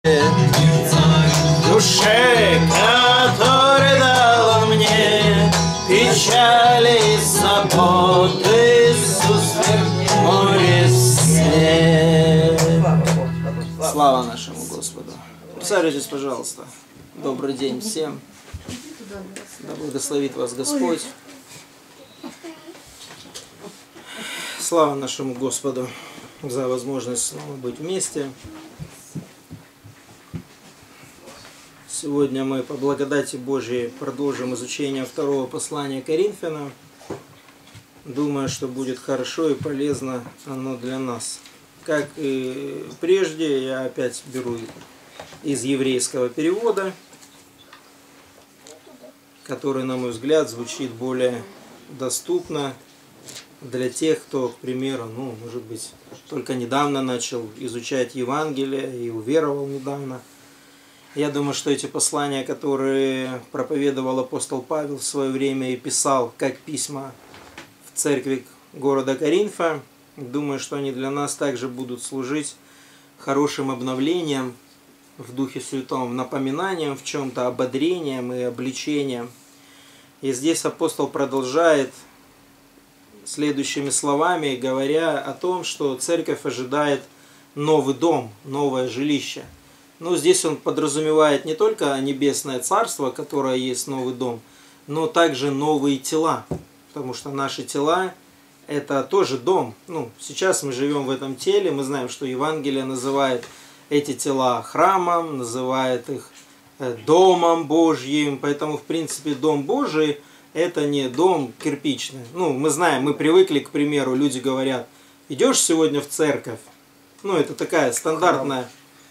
душе, который дал он мне печали и заботы, Иисус море все. Слава нашему Господу. Присаживайтесь, пожалуйста. Добрый день всем. Да благословит вас Господь. Слава нашему Господу за возможность снова быть вместе. Сегодня мы по благодати Божьей продолжим изучение второго послания Коринфянам. Думаю, что будет хорошо и полезно оно для нас. Как и прежде, я опять беру из еврейского перевода, который, на мой взгляд, звучит более доступно для тех, кто, к примеру, может быть, только недавно начал изучать Евангелие и уверовал недавно. Я думаю, что эти послания, которые проповедовал апостол Павел в свое время и писал как письма в церкви города Коринфа, думаю, что они для нас также будут служить хорошим обновлением в Духе Святом, напоминанием в чем-то, ободрением и обличением. И здесь апостол продолжает следующими словами, говоря о том, что церковь ожидает новый дом, новое жилище. Но здесь он подразумевает не только небесное царство, которое есть новый дом, но также новые тела. Потому что наши тела – это тоже дом. Сейчас мы живем в этом теле, мы знаем, что Евангелие называет эти тела храмом, называет их домом Божьим. Поэтому, в принципе, дом Божий – это не дом кирпичный. Мы знаем, мы привыкли, к примеру, люди говорят, идешь сегодня в церковь. Это такая стандартная,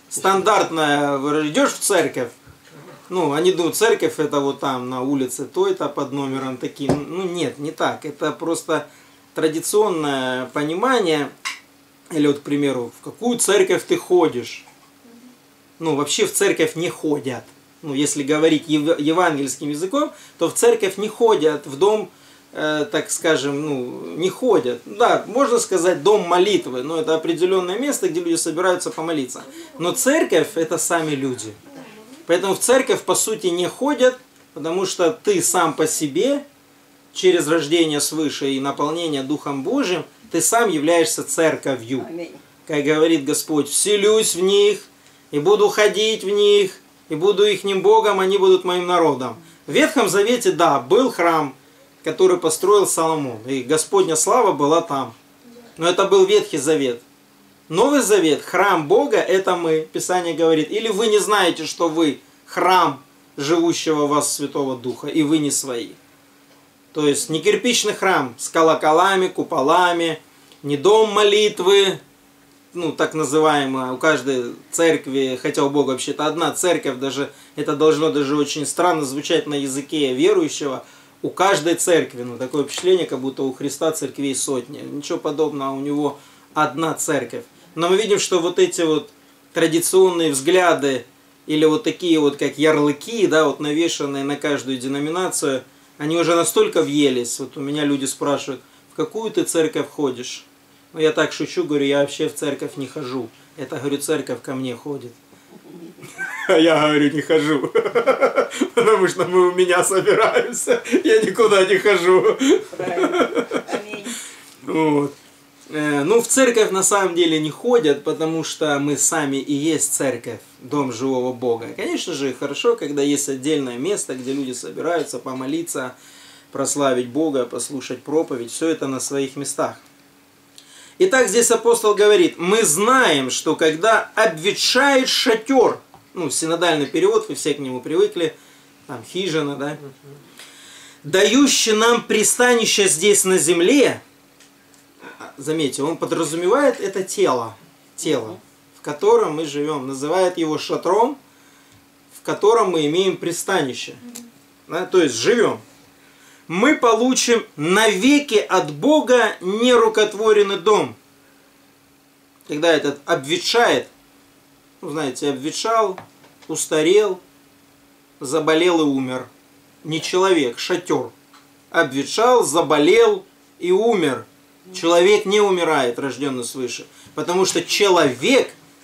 идешь в церковь. Они думают, церковь это вот там на улице той-то под номером таким. Нет, не так. Это просто традиционное понимание. Или вот, к примеру, в какую церковь ты ходишь? Вообще в церковь не ходят. Если говорить евангельским языком, то в церковь не ходят, в дом, так скажем, не ходят. Да, можно сказать дом молитвы, но это определенное место, где люди собираются помолиться. Но церковь – это сами люди. Поэтому в церковь, по сути, не ходят, потому что ты сам по себе, через рождение свыше и наполнение Духом Божьим, ты сам являешься церковью. Как говорит Господь, вселюсь в них, и буду ходить в них, и буду ихним Богом, они будут моим народом. В Ветхом Завете, да, был храм, который построил Соломон, и Господня слава была там. Но это был Ветхий Завет. Новый Завет, храм Бога, это мы, Писание говорит. Или вы не знаете, что вы храм живущего в вас Святого Духа, и вы не свои. То есть не кирпичный храм с колоколами, куполами, не дом молитвы, так называемая, у каждой церкви, хотя у Бога вообще-то одна церковь, даже это должно даже очень странно звучать на языке верующего, у каждой церкви, такое впечатление, как будто у Христа церквей сотни, ничего подобного, у него одна церковь. Но мы видим, что вот эти вот традиционные взгляды, или вот такие вот как ярлыки, навешанные на каждую деноминацию, они уже настолько въелись. Вот у меня люди спрашивают, в какую ты церковь ходишь? Я так шучу, говорю, я вообще в церковь не хожу. Это, говорю, церковь ко мне ходит. А я, говорю, не хожу. Потому что мы у меня собираемся. Я никуда не хожу. В церковь на самом деле не ходят, потому что мы сами и есть церковь, дом живого Бога. Конечно же, хорошо, когда есть отдельное место, где люди собираются помолиться, прославить Бога, послушать проповедь. Все это на своих местах. Итак, здесь апостол говорит, мы знаем, что когда обветшает шатер, синодальный перевод, вы все к нему привыкли, там хижина, да, дающий нам пристанище здесь на земле, заметьте, он подразумевает это тело, в котором мы живем, называет его шатром, в котором мы имеем пристанище, да, то есть живем. Мы получим навеки от Бога нерукотворенный дом. Когда этот обветшает, знаете, обветшал, устарел, заболел и умер. Не человек, шатер. Обветшал, заболел и умер. Человек не умирает, рожденный свыше. Потому что человек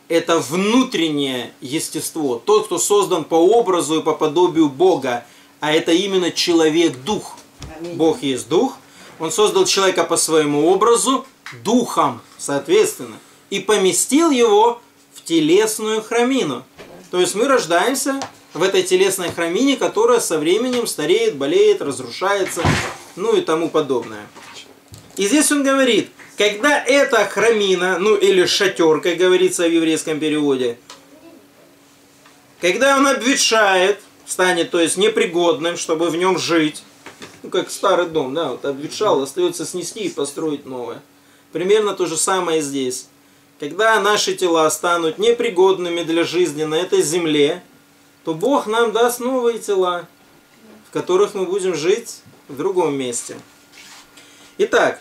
это внутреннее естество. Тот, кто создан по образу и по подобию Бога. А это именно человек-дух. Бог есть дух. Он создал человека по своему образу, духом, соответственно. И поместил его в телесную храмину. То есть мы рождаемся в этой телесной храмине, которая со временем стареет, болеет, разрушается, ну и тому подобное. И здесь он говорит, когда эта храмина, ну или шатер, как говорится в еврейском переводе, когда он обветшает, станет, то есть непригодным, чтобы в нем жить, ну как старый дом, да, вот обветшал, остается снести и построить новое. Примерно то же самое здесь. Когда наши тела станут непригодными для жизни на этой земле, то Бог нам даст новые тела, в которых мы будем жить в другом месте. Итак,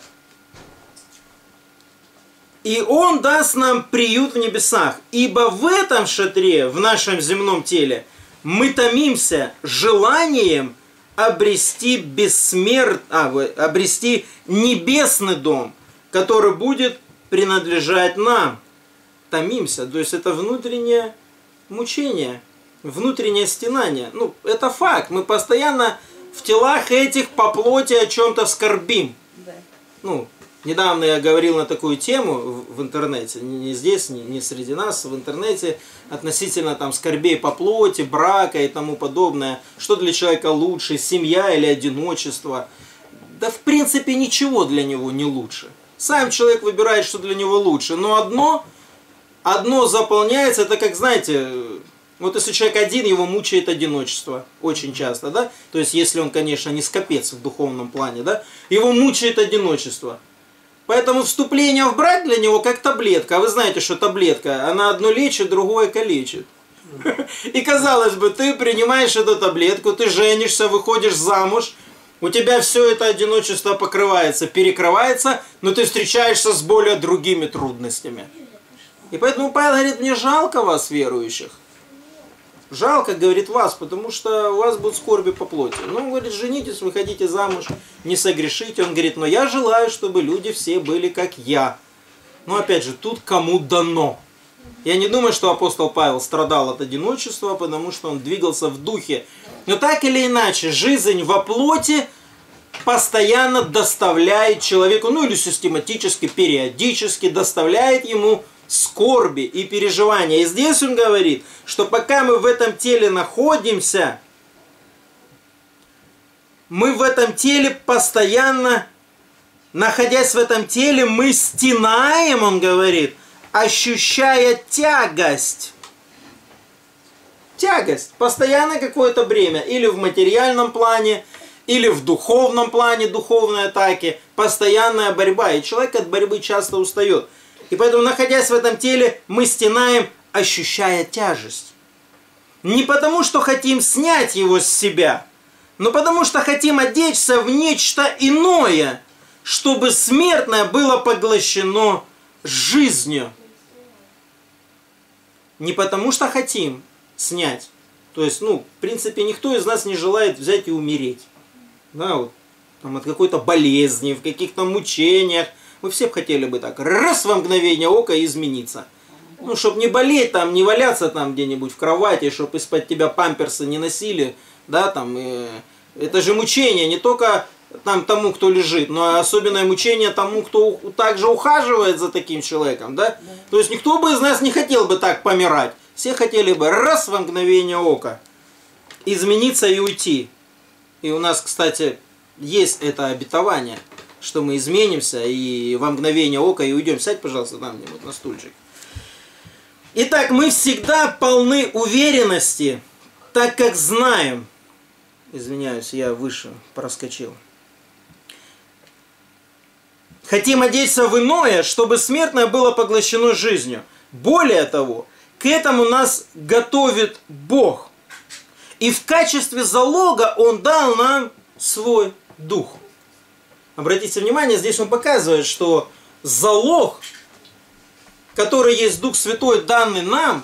и Он даст нам приют в небесах, ибо в этом шатре, в нашем земном теле, мы томимся желанием обрести обрести небесный дом, который будет принадлежать нам. Томимся, то есть это внутреннее мучение, внутреннее стенание. Ну, это факт. Мы постоянно в телах этих по плоти о чем-то скорбим. Да. Ну, недавно я говорил на такую тему в интернете, не здесь, не среди нас, в интернете, относительно там скорбей по плоти, брака и тому подобное. Что для человека лучше, семья или одиночество? Да в принципе ничего для него не лучше. Сам человек выбирает, что для него лучше. Но одно заполняется, это как, знаете, вот если человек один, его мучает одиночество. Очень часто, да? То есть, если он, конечно, не скопец в духовном плане, да? Его мучает одиночество. Поэтому вступление в брак для него как таблетка. А вы знаете, что таблетка, она одно лечит, другое калечит. И казалось бы, ты принимаешь эту таблетку, ты женишься, выходишь замуж, у тебя все это одиночество покрывается, перекрывается, но ты встречаешься с более другими трудностями. И поэтому Павел говорит, мне жалко вас, верующих. Жалко, говорит, вас, потому что у вас будут скорби по плоти. Ну, он говорит, женитесь, выходите замуж, не согрешите. Он говорит, но я желаю, чтобы люди все были как я. Но опять же, тут кому дано. Я не думаю, что апостол Павел страдал от одиночества, потому что он двигался в духе. Но так или иначе, жизнь во плоти постоянно доставляет человеку, ну или систематически, периодически доставляет ему скорби и переживания. И здесь он говорит, что пока мы в этом теле находимся, мы в этом теле постоянно, находясь в этом теле, мы стенаем, он говорит, ощущая тягость. Тягость, постоянно какое-то бремя, или в материальном плане, или в духовном плане, духовной атаки, постоянная борьба, и человек от борьбы часто устает. И поэтому, находясь в этом теле, мы стенаем, ощущая тяжесть. Не потому, что хотим снять его с себя, но потому, что хотим одеться в нечто иное, чтобы смертное было поглощено жизнью. Не потому, что хотим снять. То есть, ну, в принципе, никто из нас не желает взять и умереть. Да, вот, там, от какой-то болезни, в каких-то мучениях. Мы все хотели бы так, раз во мгновение ока измениться. Ну, чтобы не болеть, там, не валяться там где-нибудь в кровати, чтобы из-под тебя памперсы не носили. Да, там, это же мучение не только там, тому, кто лежит, но особенное мучение тому, кто также ухаживает за таким человеком. Да? То есть никто бы из нас не хотел бы так помирать. Все хотели бы раз во мгновение ока измениться и уйти. И у нас, кстати, есть это обетование, что мы изменимся и во мгновение ока и уйдем. Сядь, пожалуйста, там где-нибудь на стульчик. Итак, мы всегда полны уверенности, так как знаем. Извиняюсь, я выше проскочил. Хотим одеться в иное, чтобы смертное было поглощено жизнью. Более того, к этому нас готовит Бог. И в качестве залога Он дал нам свой дух. Обратите внимание, здесь он показывает, что залог, который есть Дух Святой, данный нам,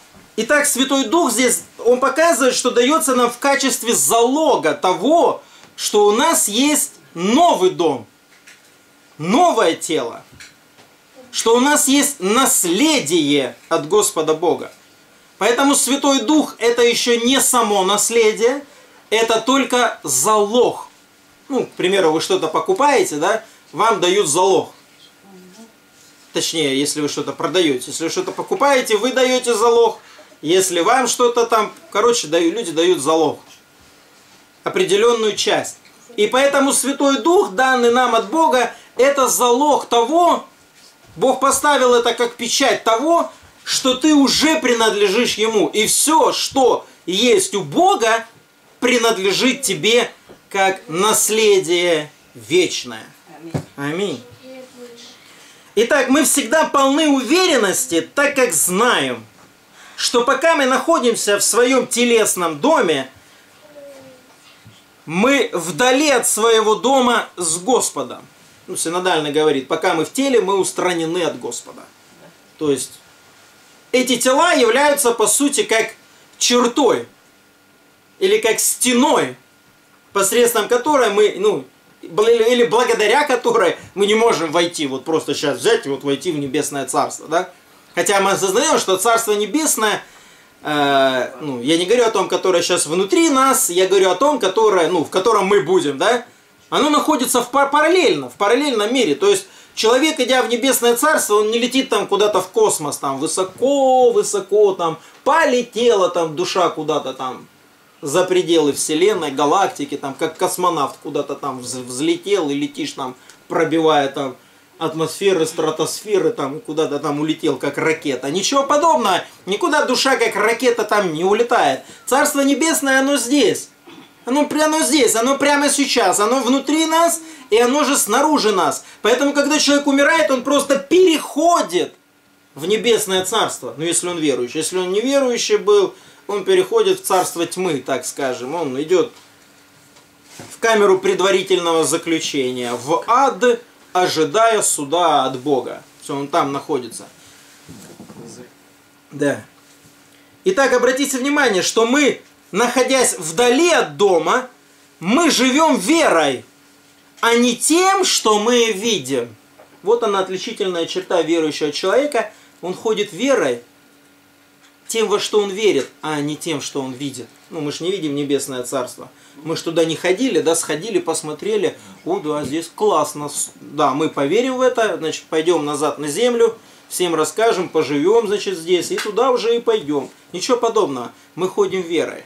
Итак, Святой Дух здесь, он показывает, что дается нам в качестве залога того, что у нас есть новый дом, новое тело, что у нас есть наследие от Господа Бога. Поэтому Святой Дух это еще не само наследие, это только залог. Ну, к примеру, вы что-то покупаете, да, вам дают залог. Точнее, если вы что-то продаете. Если вы что-то покупаете, вы даете залог. Если вам что-то там, короче, люди дают залог. Определенную часть. И поэтому Святой Дух, данный нам от Бога, это залог того, Бог поставил это как печать того, что ты уже принадлежишь Ему. И все, что есть у Бога, принадлежит тебе как наследие вечное. Аминь. Итак, мы всегда полны уверенности, так как знаем, что пока мы находимся в своем телесном доме, мы вдали от своего дома с Господом. Ну, синодально говорит, пока мы в теле, мы устранены от Господа. То есть, эти тела являются, по сути, как чертой, или как стеной, посредством которой мы, или благодаря которой мы не можем войти, вот просто сейчас взять и вот войти в Небесное Царство, да? Хотя мы осознаем, что Царство Небесное, я не говорю о том, которое сейчас внутри нас, я говорю о том, которое, в котором мы будем, да? Оно находится в параллельном мире. То есть человек, идя в Небесное Царство, он не летит там куда-то в космос, там высоко-высоко, там полетела там душа куда-то там за пределы Вселенной, галактики, там как космонавт куда-то там взлетел и летишь там, пробивая там атмосферы, стратосферы, там, и куда-то там улетел, как ракета. Ничего подобного. Никуда душа, как ракета, там не улетает. Царство Небесное, оно здесь. Оно здесь, оно прямо сейчас. Оно внутри нас, и оно же снаружи нас. Поэтому, когда человек умирает, он просто переходит в Небесное Царство. Ну, если он верующий. Если он неверующий был, он переходит в царство тьмы, так скажем. Он идет в камеру предварительного заключения, в ад, ожидая суда от Бога. Все, он там находится. Да. Итак, обратите внимание, что мы, находясь вдали от дома, мы живем верой, а не тем, что мы видим. Вот она отличительная черта верующего человека. Он ходит верой, тем, во что он верит, а не тем, что он видит. Мы же не видим Небесное Царство. Мы же туда не ходили, да, сходили, посмотрели. О, да, здесь классно. Да, мы поверим в это, значит, пойдем назад на землю, всем расскажем, поживем, значит, здесь, и туда уже и пойдем. Ничего подобного. Мы ходим верой.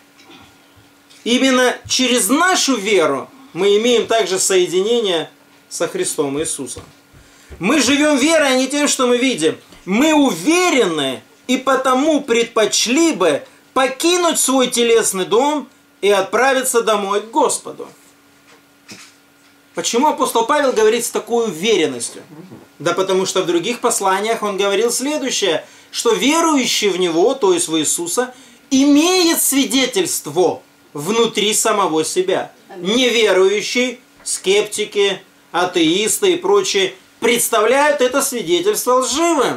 Именно через нашу веру мы имеем также соединение со Христом Иисусом. Мы живем верой, а не тем, что мы видим. Мы уверены, и потому предпочли бы покинуть свой телесный дом и отправиться домой к Господу. Почему апостол Павел говорит с такой уверенностью? Да потому что в других посланиях он говорил следующее, что верующий в Него, то есть в Иисуса, имеет свидетельство внутри самого себя. Неверующий, скептики, атеисты и прочие представляют это свидетельство лживым.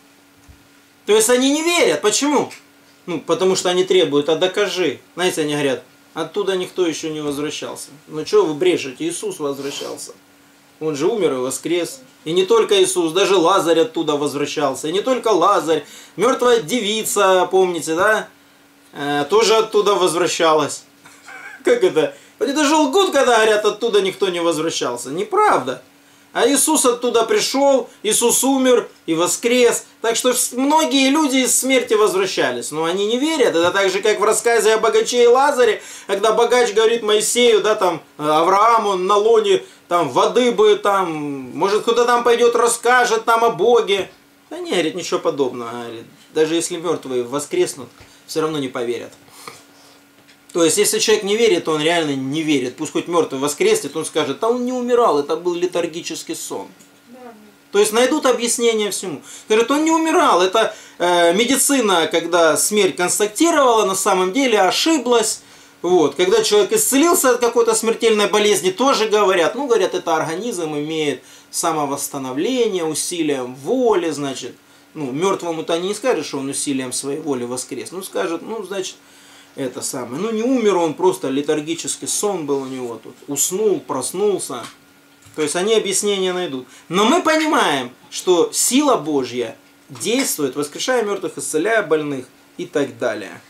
То есть они не верят. Почему? Потому что они требуют, а докажи. Знаете, они говорят, оттуда никто еще не возвращался. Ну что вы брешете? Иисус возвращался. Он же умер и воскрес. И не только Иисус, даже Лазарь оттуда возвращался. И не только Лазарь. Мертвая девица, помните, да? Тоже оттуда возвращалась. Как это? Они даже лгут, когда говорят, оттуда никто не возвращался. Неправда. А Иисус оттуда пришел, Иисус умер и воскрес. Так что многие люди из смерти возвращались. Но они не верят. Это так же, как в рассказе о богаче и Лазаре, когда богач говорит Моисею, да, там, Аврааму на лоне там, воды бы, там, может, кто-то там пойдет, расскажет там о Боге. Да не, говорит, ничего подобного. Говорит, даже если мертвые воскреснут, все равно не поверят. То есть, если человек не верит, то он реально не верит. Пусть хоть мертвый воскреснет, он скажет, а он не умирал, это был летаргический сон. То есть, найдут объяснение всему. Говорят, он не умирал, это медицина, когда смерть констатировала, на самом деле ошиблась. Вот. Когда человек исцелился от какой-то смертельной болезни, тоже говорят, говорят, это организм имеет самовосстановление, усилием воли, значит. Мертвому-то не скажешь, что он усилием своей воли воскрес. Скажет, значит, это самое. Ну, не умер он, просто летаргический сон был у него тут. Уснул, проснулся. То есть они объяснения найдут. Но мы понимаем, что сила Божья действует, воскрешая мертвых, исцеляя больных и так далее.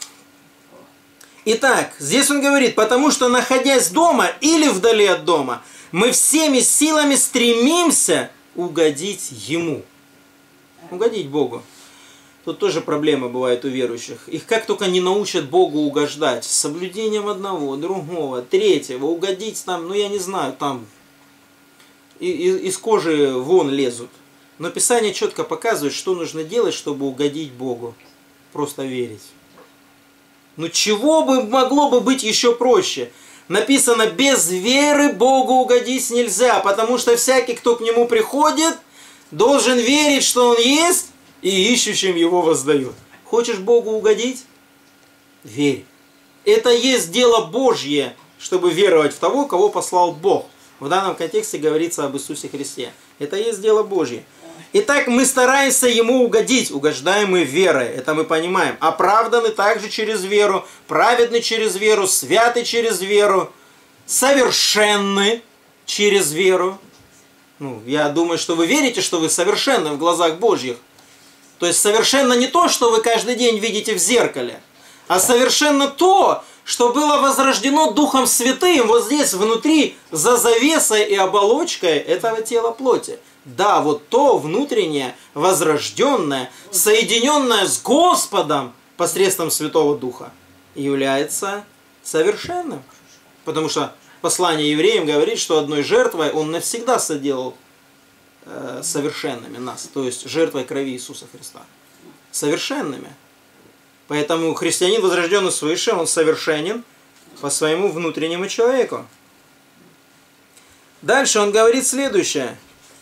Итак, здесь он говорит, потому что, находясь дома или вдали от дома, мы всеми силами стремимся угодить Ему. Угодить Богу. Тут тоже проблемы бывают у верующих. Их как только не научат Богу угождать, с соблюдением одного, другого, третьего, угодить там, ну я не знаю, там из кожи вон лезут. Но Писание четко показывает, что нужно делать, чтобы угодить Богу. Просто верить. Ну чего бы могло бы быть еще проще? Написано, без веры Богу угодить нельзя, потому что всякий, кто к Нему приходит, должен верить, что Он есть, и ищущим Его воздает. Хочешь Богу угодить? Верь. Это есть дело Божье, чтобы веровать в того, кого послал Бог. В данном контексте говорится об Иисусе Христе. Это есть дело Божье. Итак, мы стараемся Ему угодить, угождаем мы верой, это мы понимаем. Оправданы также через веру, праведны через веру, святы через веру, совершенны через веру. Ну, я думаю, что вы верите, что вы совершенны в глазах Божьих. То есть совершенно не то, что вы каждый день видите в зеркале, а совершенно то, что было возрождено Духом Святым вот здесь внутри, за завесой и оболочкой этого тела плоти. Да, вот то внутреннее, возрожденное, соединенное с Господом посредством Святого Духа, является совершенным. Потому что послание евреям говорит, что одной жертвой Он навсегда соделал совершенными нас, то есть жертвой крови Иисуса Христа. Совершенными. Поэтому христианин, возрожденный свыше, он совершенен по своему внутреннему человеку. Дальше он говорит следующее.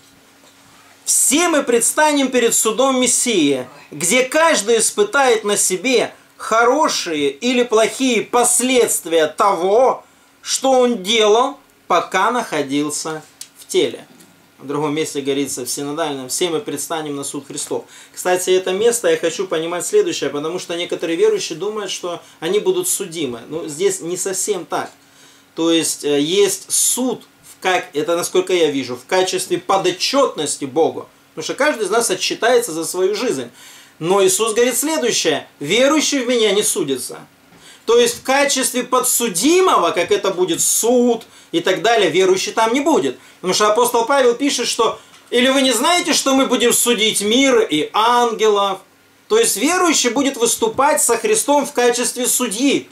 Все мы предстанем перед судом Мессии, где каждый испытает на себе хорошие или плохие последствия того, что он делал, пока находился в теле. В другом месте говорится в синодальном, все мы предстанем на суд Христов. Кстати, это место я хочу понимать следующее, потому что некоторые верующие думают, что они будут судимы. Но здесь не совсем так. То есть есть суд, это насколько я вижу, в качестве подотчетности Богу. Потому что каждый из нас отчитается за свою жизнь. Но Иисус говорит следующее: верующий в Меня не судится. То есть в качестве подсудимого, как это будет суд и так далее, верующий там не будет. Потому что апостол Павел пишет, что «Или вы не знаете, что мы будем судить мир и ангелов?» То есть верующий будет выступать со Христом в качестве судьи.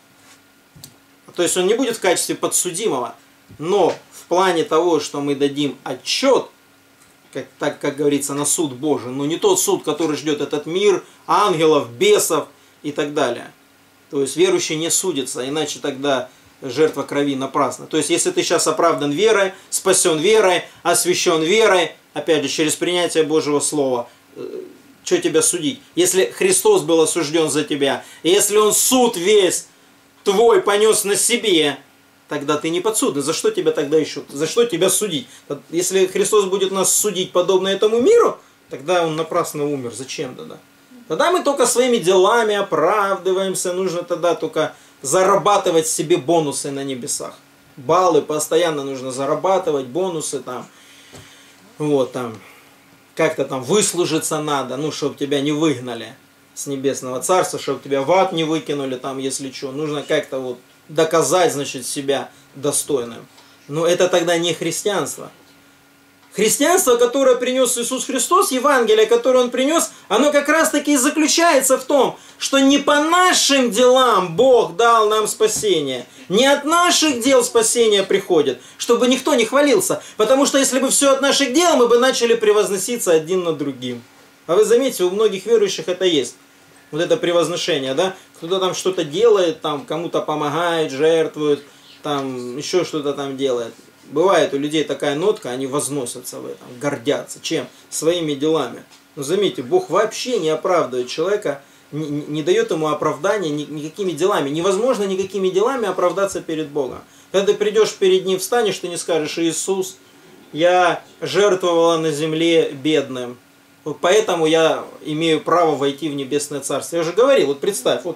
То есть он не будет в качестве подсудимого. Но в плане того, что мы дадим отчет, так как говорится, на суд Божий, но не тот суд, который ждет этот мир, ангелов, бесов и так далее. То есть верующий не судится, иначе тогда жертва крови напрасна. То есть если ты сейчас оправдан верой, спасен верой, освящен верой, опять же, через принятие Божьего Слова, что тебя судить? Если Христос был осужден за тебя, и если Он суд весь твой понес на себе, тогда ты не подсудный. За что тебя тогда еще? За что тебя судить? Если Христос будет нас судить подобно этому миру, тогда Он напрасно умер. Зачем тогда? Тогда мы только своими делами оправдываемся. Нужно тогда только зарабатывать себе бонусы на небесах. Баллы постоянно нужно зарабатывать, бонусы там. Вот там. Как-то там выслужиться надо, ну, чтобы тебя не выгнали с небесного царства, чтобы тебя в ад не выкинули там, если что. Нужно как-то вот доказать, значит, себя достойным. Но это тогда не христианство. Христианство, которое принес Иисус Христос, Евангелие, которое Он принес, оно как раз таки и заключается в том, что не по нашим делам Бог дал нам спасение. Не от наших дел спасение приходит, чтобы никто не хвалился. Потому что если бы все от наших дел, мы бы начали превозноситься один над другим. А вы заметите, у многих верующих это есть. Вот это превозношение, да? Кто-то там что-то делает, там кому-то помогает, жертвует, там еще что-то там делает. Бывает у людей такая нотка, они возносятся в этом, гордятся. Чем? Своими делами. Но заметьте, Бог вообще не оправдывает человека, не дает ему оправдания никакими делами. Невозможно никакими делами оправдаться перед Богом. Когда ты придешь перед Ним, встанешь, ты не скажешь: Иисус, я жертвовала на земле бедным, поэтому я имею право войти в Небесное Царство. Я уже говорил, вот представь, вот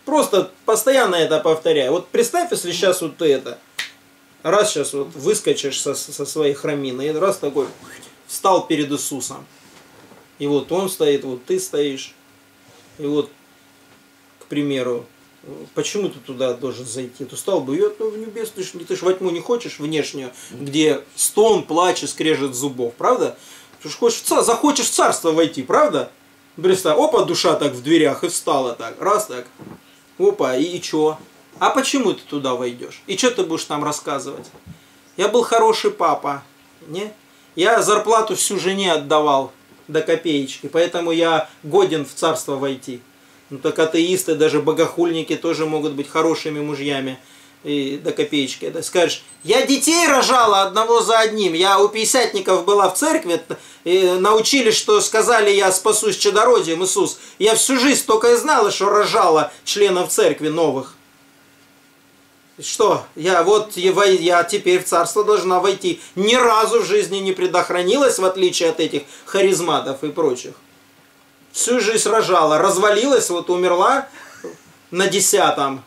Просто постоянно это повторяй. Вот представь, если сейчас вот ты это, раз сейчас вот выскочишь со своей храмины, и раз такой встал перед Иисусом. И вот он стоит, вот ты стоишь. И вот, к примеру, почему ты туда должен зайти? Ты стал бы, в небес, ты ж во тьму не хочешь внешнюю, где стон, плач и скрежет зубов, правда? Ты ж захочешь в царство войти, правда? Представь, опа, душа так в дверях и встала так, раз так, опа, и чё? А почему ты туда войдешь? И что ты будешь там рассказывать? Я был хороший папа, не? Я зарплату всю жене отдавал до копеечки, поэтому я годен в царство войти. Ну так атеисты, даже богохульники тоже могут быть хорошими мужьями и до копеечки. Да, скажешь, я детей рожала одного за одним, я у пятидесятников была в церкви, и научили, что сказали, я спасусь чадородием, Иисус. Я всю жизнь только и знала, что рожала членов церкви новых. Что? Я теперь в царство должна войти. Ни разу в жизни не предохранилась, в отличие от этих харизматов и прочих. Всю жизнь рожала, развалилась, вот умерла на 10-м.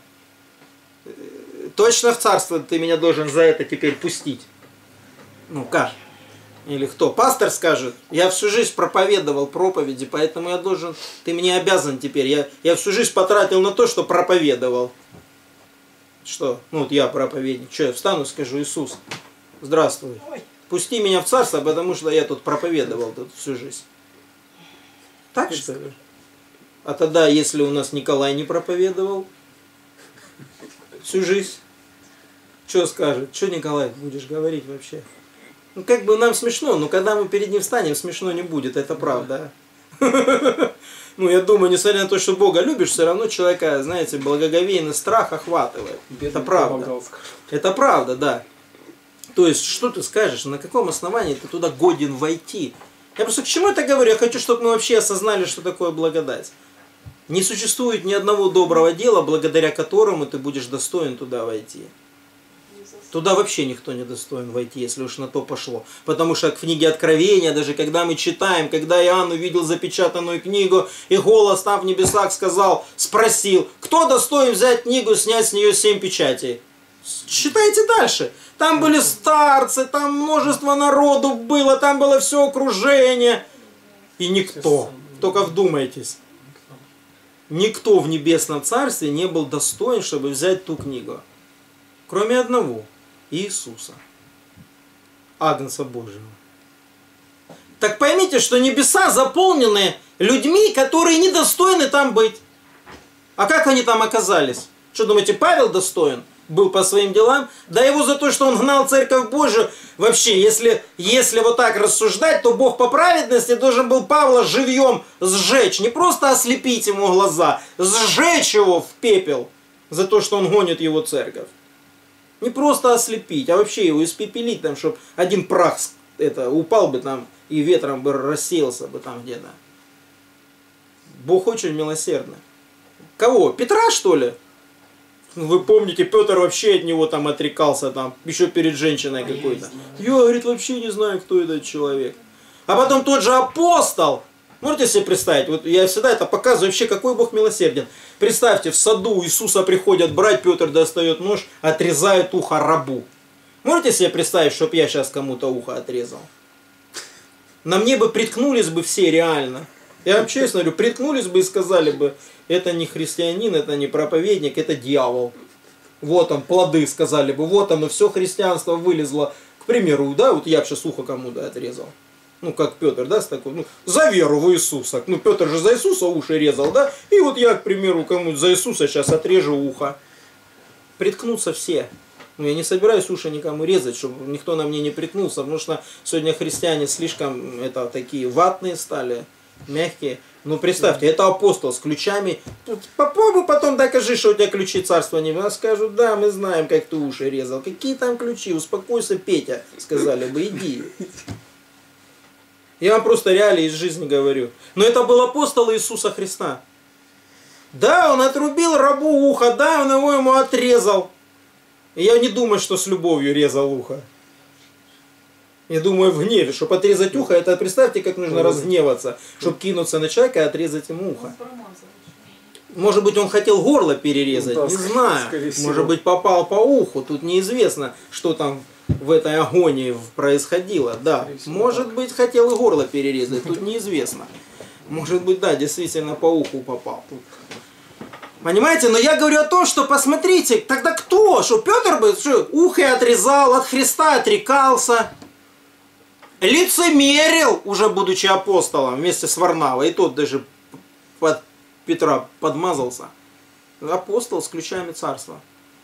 Точно в царство ты меня должен за это теперь пустить. Ну как? Или кто? Пастор скажет, я всю жизнь проповедовал проповеди, поэтому я должен, ты мне обязан теперь. Я всю жизнь потратил на то, что проповедовал. Что? Ну вот я проповедник. Что я встану, скажу, Иисус, здравствуй. Пусти меня в царство, потому что я тут проповедовал тут всю жизнь. Так что ли? А тогда, если у нас Николай не проповедовал всю жизнь, что скажет? Что, Николай, будешь говорить вообще? Ну, как бы нам смешно, но когда мы перед ним встанем, смешно не будет, это правда. Ну, я думаю, несмотря на то, что Бога любишь, все равно человека, знаете, благоговейный страх охватывает. Это правда. Это правда, да. То есть, что ты скажешь, на каком основании ты туда годен войти? Я просто к чему это говорю? Я хочу, чтобы мы вообще осознали, что такое благодать. Не существует ни одного доброго дела, благодаря которому ты будешь достоин туда войти. Туда вообще никто не достоин войти, если уж на то пошло. Потому что в книге Откровения, даже когда мы читаем, когда Иоанн увидел запечатанную книгу, и голос там в небесах спросил, кто достоин взять книгу и снять с нее 7 печатей? Читайте дальше. Там были старцы, там множество народу было, там было все окружение. И никто, только вдумайтесь, никто в небесном царстве не был достоин, чтобы взять ту книгу. Кроме одного. Иисуса, Агнца Божьего. Так поймите, что небеса заполнены людьми, которые недостойны там быть. А как они там оказались? Что думаете, Павел достоин? Был по своим делам? Да его за то, что он гнал Церковь Божию. Вообще, если вот так рассуждать, то Бог по праведности должен был Павла живьем сжечь. Не просто ослепить ему глаза, сжечь его в пепел за то, что он гонит его церковь. Не просто ослепить, а вообще его испепелить, там, чтобы один прах упал бы там и ветром бы рассеялся бы там где-то. Бог очень милосердный. Кого? Петра, что ли? Вы помните, Петр вообще от него там отрекался, там, еще перед женщиной какой-то. Я, говорит, вообще не знаю, кто этот человек. А потом тот же апостол. Можете себе представить? Вот я всегда это показываю, вообще, какой Бог милосерден. Представьте, в саду Иисуса приходят брать, Петр достает нож, отрезает ухо рабу. Можете себе представить, чтоб я сейчас кому-то ухо отрезал? На мне бы приткнулись бы все реально. Я вам честно говорю, приткнулись бы и сказали бы, это не христианин, это не проповедник, это дьявол. Вот он, плоды, сказали бы, вот оно, все христианство вылезло. К примеру, да, вот я бы сейчас ухо кому-то отрезал. Ну, как Петр, да, с такой, ну, за веру в Иисуса. Ну, Петр же за Иисуса уши резал, да? И вот я, к примеру, кому-то за Иисуса сейчас отрежу ухо. Приткнутся все. Ну, я не собираюсь уши никому резать, чтобы никто на мне не приткнулся, потому что сегодня христиане слишком, такие ватные стали, мягкие. Ну, представьте, это апостол с ключами. Попробуй потом докажи, что у тебя ключи Царства Небесного. Скажут, да, мы знаем, как ты уши резал. Какие там ключи? Успокойся, Петя, сказали бы, иди. Я вам просто реалии из жизни говорю. Но это был апостол Иисуса Христа. Да, он отрубил рабу ухо, да, он его ему отрезал. И я не думаю, что с любовью резал ухо. Я думаю, в гневе. Чтобы отрезать ухо, это представьте, как нужно разгневаться, чтобы кинуться на человека и отрезать ему ухо. Может быть, он хотел горло перерезать, Ну, да, не знаю. всего. Может быть, попал по уху. Тут неизвестно, что там в этой агонии происходило. Да, Всего может так. быть, хотел и горло перерезать. Тут неизвестно. Может быть, да, действительно по уху попал. Понимаете? Но я говорю о том, что посмотрите, тогда кто? Что Петр бы ухо отрезал, от Христа отрекался, лицемерил, уже будучи апостолом, вместе с Варнавой, и тот даже под Петра подмазался. Апостол с ключами царства.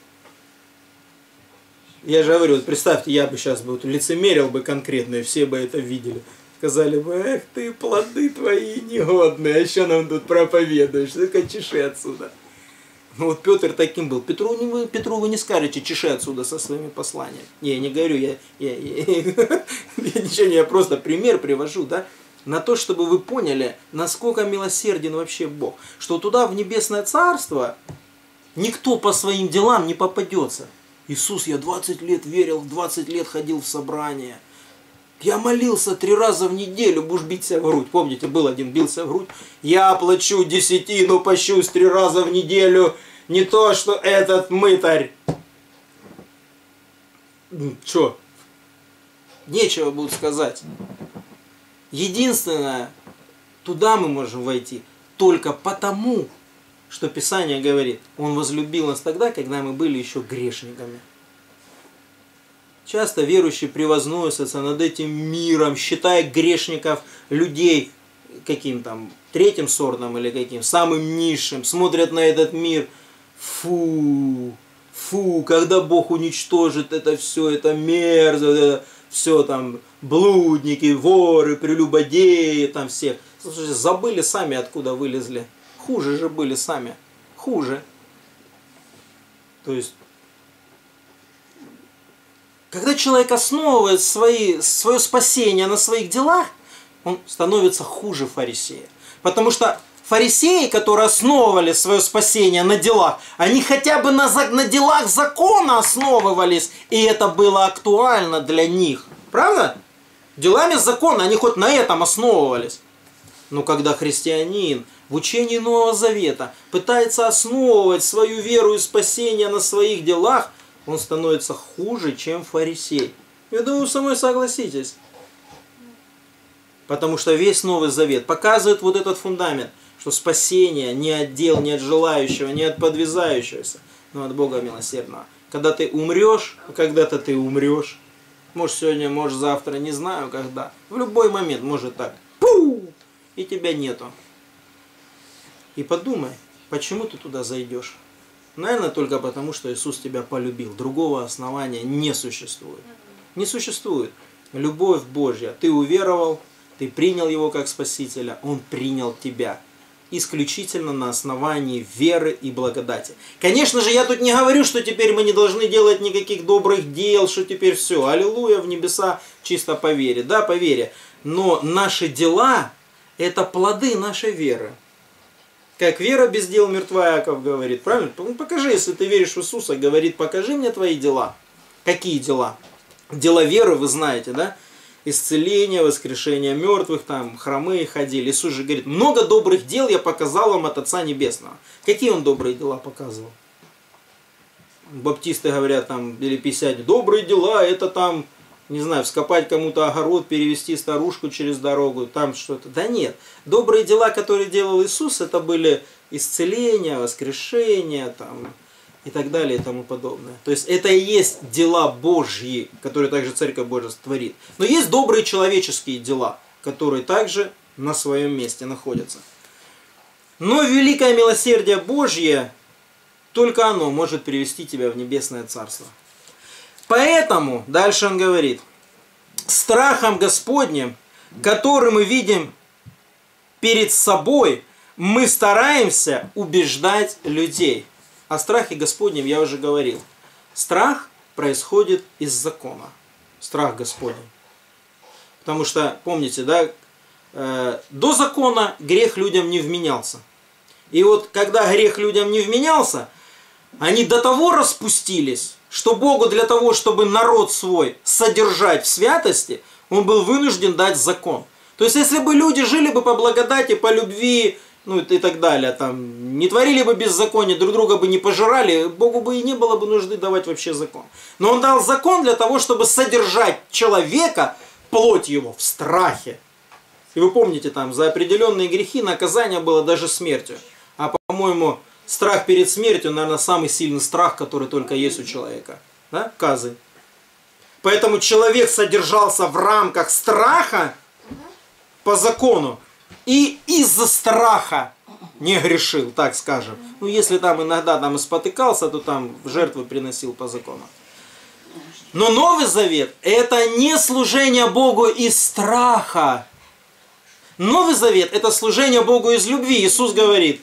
Я же говорю, вот представьте, я бы сейчас бы лицемерил бы конкретно, и все бы это видели. Сказали бы, эх ты, плоды твои негодные, а еще нам тут проповедуешь, только чеши отсюда. Ну вот Петр таким был. Петру вы не скажете, чеши отсюда со своими посланиями. Я не говорю, я ничего не, я просто пример привожу, да, на то, чтобы вы поняли, насколько милосерден вообще Бог. Что туда, в небесное царство, никто по своим делам не попадется. Иисус, я 20 лет верил, 20 лет ходил в собрание. Я молился 3 раза в неделю, будешь биться в грудь. Помните, был один, бился в грудь. Я плачу десятину, пощусь 3 раза в неделю. Не то, что этот мытарь. Чё? Нечего будут сказать. Единственное, туда мы можем войти только потому, что Писание говорит, Он возлюбил нас тогда, когда мы были еще грешниками. Часто верующие превозносятся над этим миром, считая грешников людей каким там третьим сортом или каким, самым низшим, смотрят на этот мир, фу, когда Бог уничтожит это все, это мерзость, это все там блудники, воры, прелюбодеи, там всех. Слушайте, забыли сами, откуда вылезли. Хуже же были сами. Хуже. То есть, когда человек основывает свое спасение на своих делах, он становится хуже фарисея. Потому что фарисеи, которые основывали свое спасение на делах, они хотя бы на делах закона основывались, и это было актуально для них. Правда? Делами закона они хоть на этом основывались. Но когда христианин в учении Нового Завета пытается основывать свою веру и спасение на своих делах, он становится хуже, чем фарисей. Я думаю, вы со мной согласитесь. Потому что весь Новый Завет показывает вот этот фундамент, что спасение не от дел, не от желающего, не от подвязающегося, но от Бога милосердного. Когда ты умрешь, когда-то ты умрешь. Может сегодня, может завтра, не знаю когда. В любой момент может так. Пу! И тебя нету. И подумай, почему ты туда зайдешь? Наверное, только потому, что Иисус тебя полюбил. Другого основания не существует. Не существует. Любовь Божья. Ты уверовал, ты принял Его как Спасителя, Он принял тебя. Исключительно на основании веры и благодати. Конечно же, я тут не говорю, что теперь мы не должны делать никаких добрых дел, что теперь все, аллилуйя, в небеса чисто по вере. Да, по вере. Но наши дела – это плоды нашей веры. Как вера без дел мертва, Иаков говорит. Правильно? Ну, покажи, если ты веришь в Иисуса, говорит, покажи мне твои дела. Какие дела? Дела веры, вы знаете, да? Исцеление, воскрешение мертвых, там, хромые ходили. Иисус же говорит, много добрых дел я показал вам от Отца Небесного. Какие Он добрые дела показывал? Баптисты говорят, там, или писать, добрые дела, это там, не знаю, вскопать кому-то огород, перевести старушку через дорогу, там что-то. Да нет. Добрые дела, которые делал Иисус, это были исцеления, воскрешения, там, и так далее, и тому подобное. То есть это и есть дела Божьи, которые также Церковь Божья творит. Но есть добрые человеческие дела, которые также на своем месте находятся. Но великое милосердие Божье, только оно может привести тебя в небесное царство. Поэтому, дальше он говорит, страхом Господним, который мы видим перед собой, мы стараемся убеждать людей. О страхе Господнем я уже говорил. Страх происходит из закона. Страх Господень. Потому что, помните, да, до закона грех людям не вменялся. И вот когда грех людям не вменялся, они до того распустились, что Богу для того, чтобы народ свой содержать в святости, Он был вынужден дать закон. То есть, если бы люди жили бы по благодати, по любви, ну и так далее, там, не творили бы беззаконие, друг друга бы не пожирали, Богу бы и не было бы нужды давать вообще закон. Но Он дал закон для того, чтобы содержать человека, плоть его, в страхе. И вы помните, там, за определенные грехи наказание было даже смертью. А, по-моему, страх перед смертью, наверное, самый сильный страх, который только есть у человека. Да? Казнь. Поэтому человек содержался в рамках страха по закону. И из-за страха не грешил, так скажем. Ну, если там иногда там и спотыкался, то там жертвы приносил по закону. Но Новый Завет – это не служение Богу из страха. Новый Завет – это служение Богу из любви. Иисус говорит: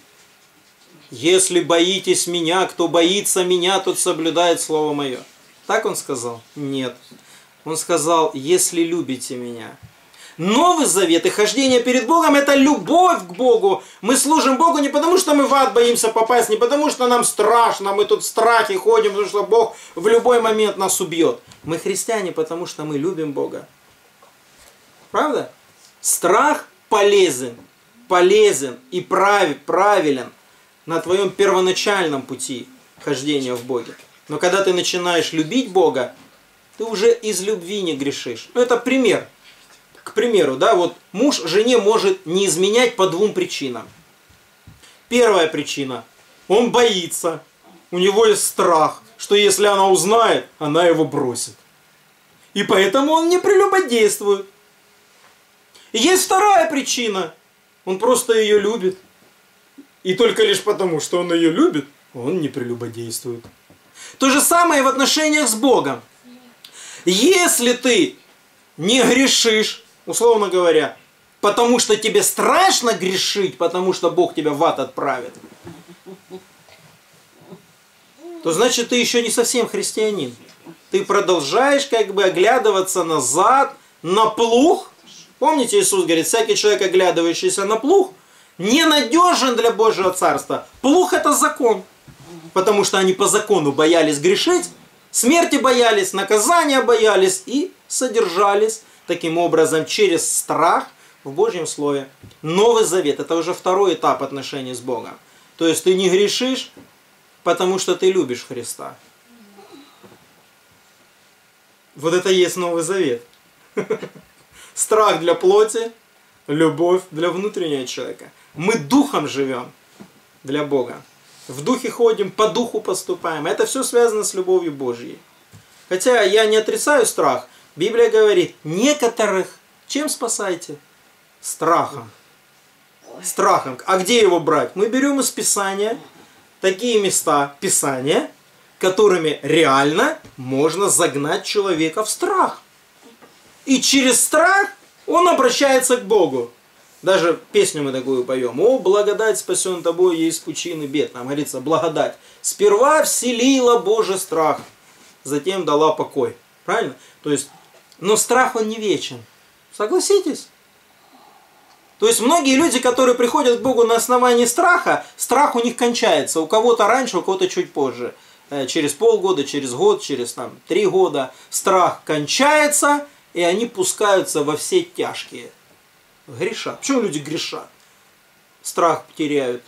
если боитесь Меня, кто боится Меня, тот соблюдает Слово Мое. Так Он сказал? Нет. Он сказал: если любите Меня. Новый Завет и хождение перед Богом – это любовь к Богу. Мы служим Богу не потому, что мы в ад боимся попасть, не потому, что нам страшно, мы тут в страхе ходим, потому что Бог в любой момент нас убьет. Мы христиане, потому что мы любим Бога. Правда? Страх полезен и правилен на твоем первоначальном пути хождения в Боге. Но когда ты начинаешь любить Бога, ты уже из любви не грешишь. Ну, это пример. К примеру, да, вот муж жене может не изменять по двум причинам. Первая причина: он боится, у него есть страх, что если она узнает, она его бросит. И поэтому он не прелюбодействует. И есть вторая причина: он просто ее любит. И только лишь потому, что он ее любит, он не прелюбодействует. То же самое в отношениях с Богом. Если ты не грешишь, условно говоря, потому что тебе страшно грешить, потому что Бог тебя в ад отправит, то значит ты еще не совсем христианин. Ты продолжаешь как бы оглядываться назад на плуг. Помните, Иисус говорит: всякий человек, оглядывающийся на плуг, ненадежен для Божьего Царства. Плуг – это закон. Потому что они по закону боялись грешить, смерти боялись, наказания боялись и содержались таким образом через страх в Божьем Слове. Новый Завет – это уже второй этап отношений с Богом. То есть ты не грешишь, потому что ты любишь Христа. Вот это и есть Новый Завет. Страх для плоти, любовь для внутреннего человека. Мы духом живем для Бога. В духе ходим, по духу поступаем. Это все связано с любовью Божьей. Хотя я не отрицаю страх. Библия говорит: некоторых чем спасайте? Страхом. Страхом. А где его брать? Мы берем из Писания такие места Писания, которыми реально можно загнать человека в страх. И через страх он обращается к Богу. Даже песню мы такую поем: «О, благодать спасен тобой, есть пучины бед». Там говорится: благодать сперва вселила Божий страх, затем дала покой. Правильно? То есть, но страх он не вечен. Согласитесь? То есть многие люди, которые приходят к Богу на основании страха, страх у них кончается. У кого-то раньше, у кого-то чуть позже. Через полгода, через год, через 3 года страх кончается, и они пускаются во все тяжкие. Грешат. Почему люди грешат? Страх теряют.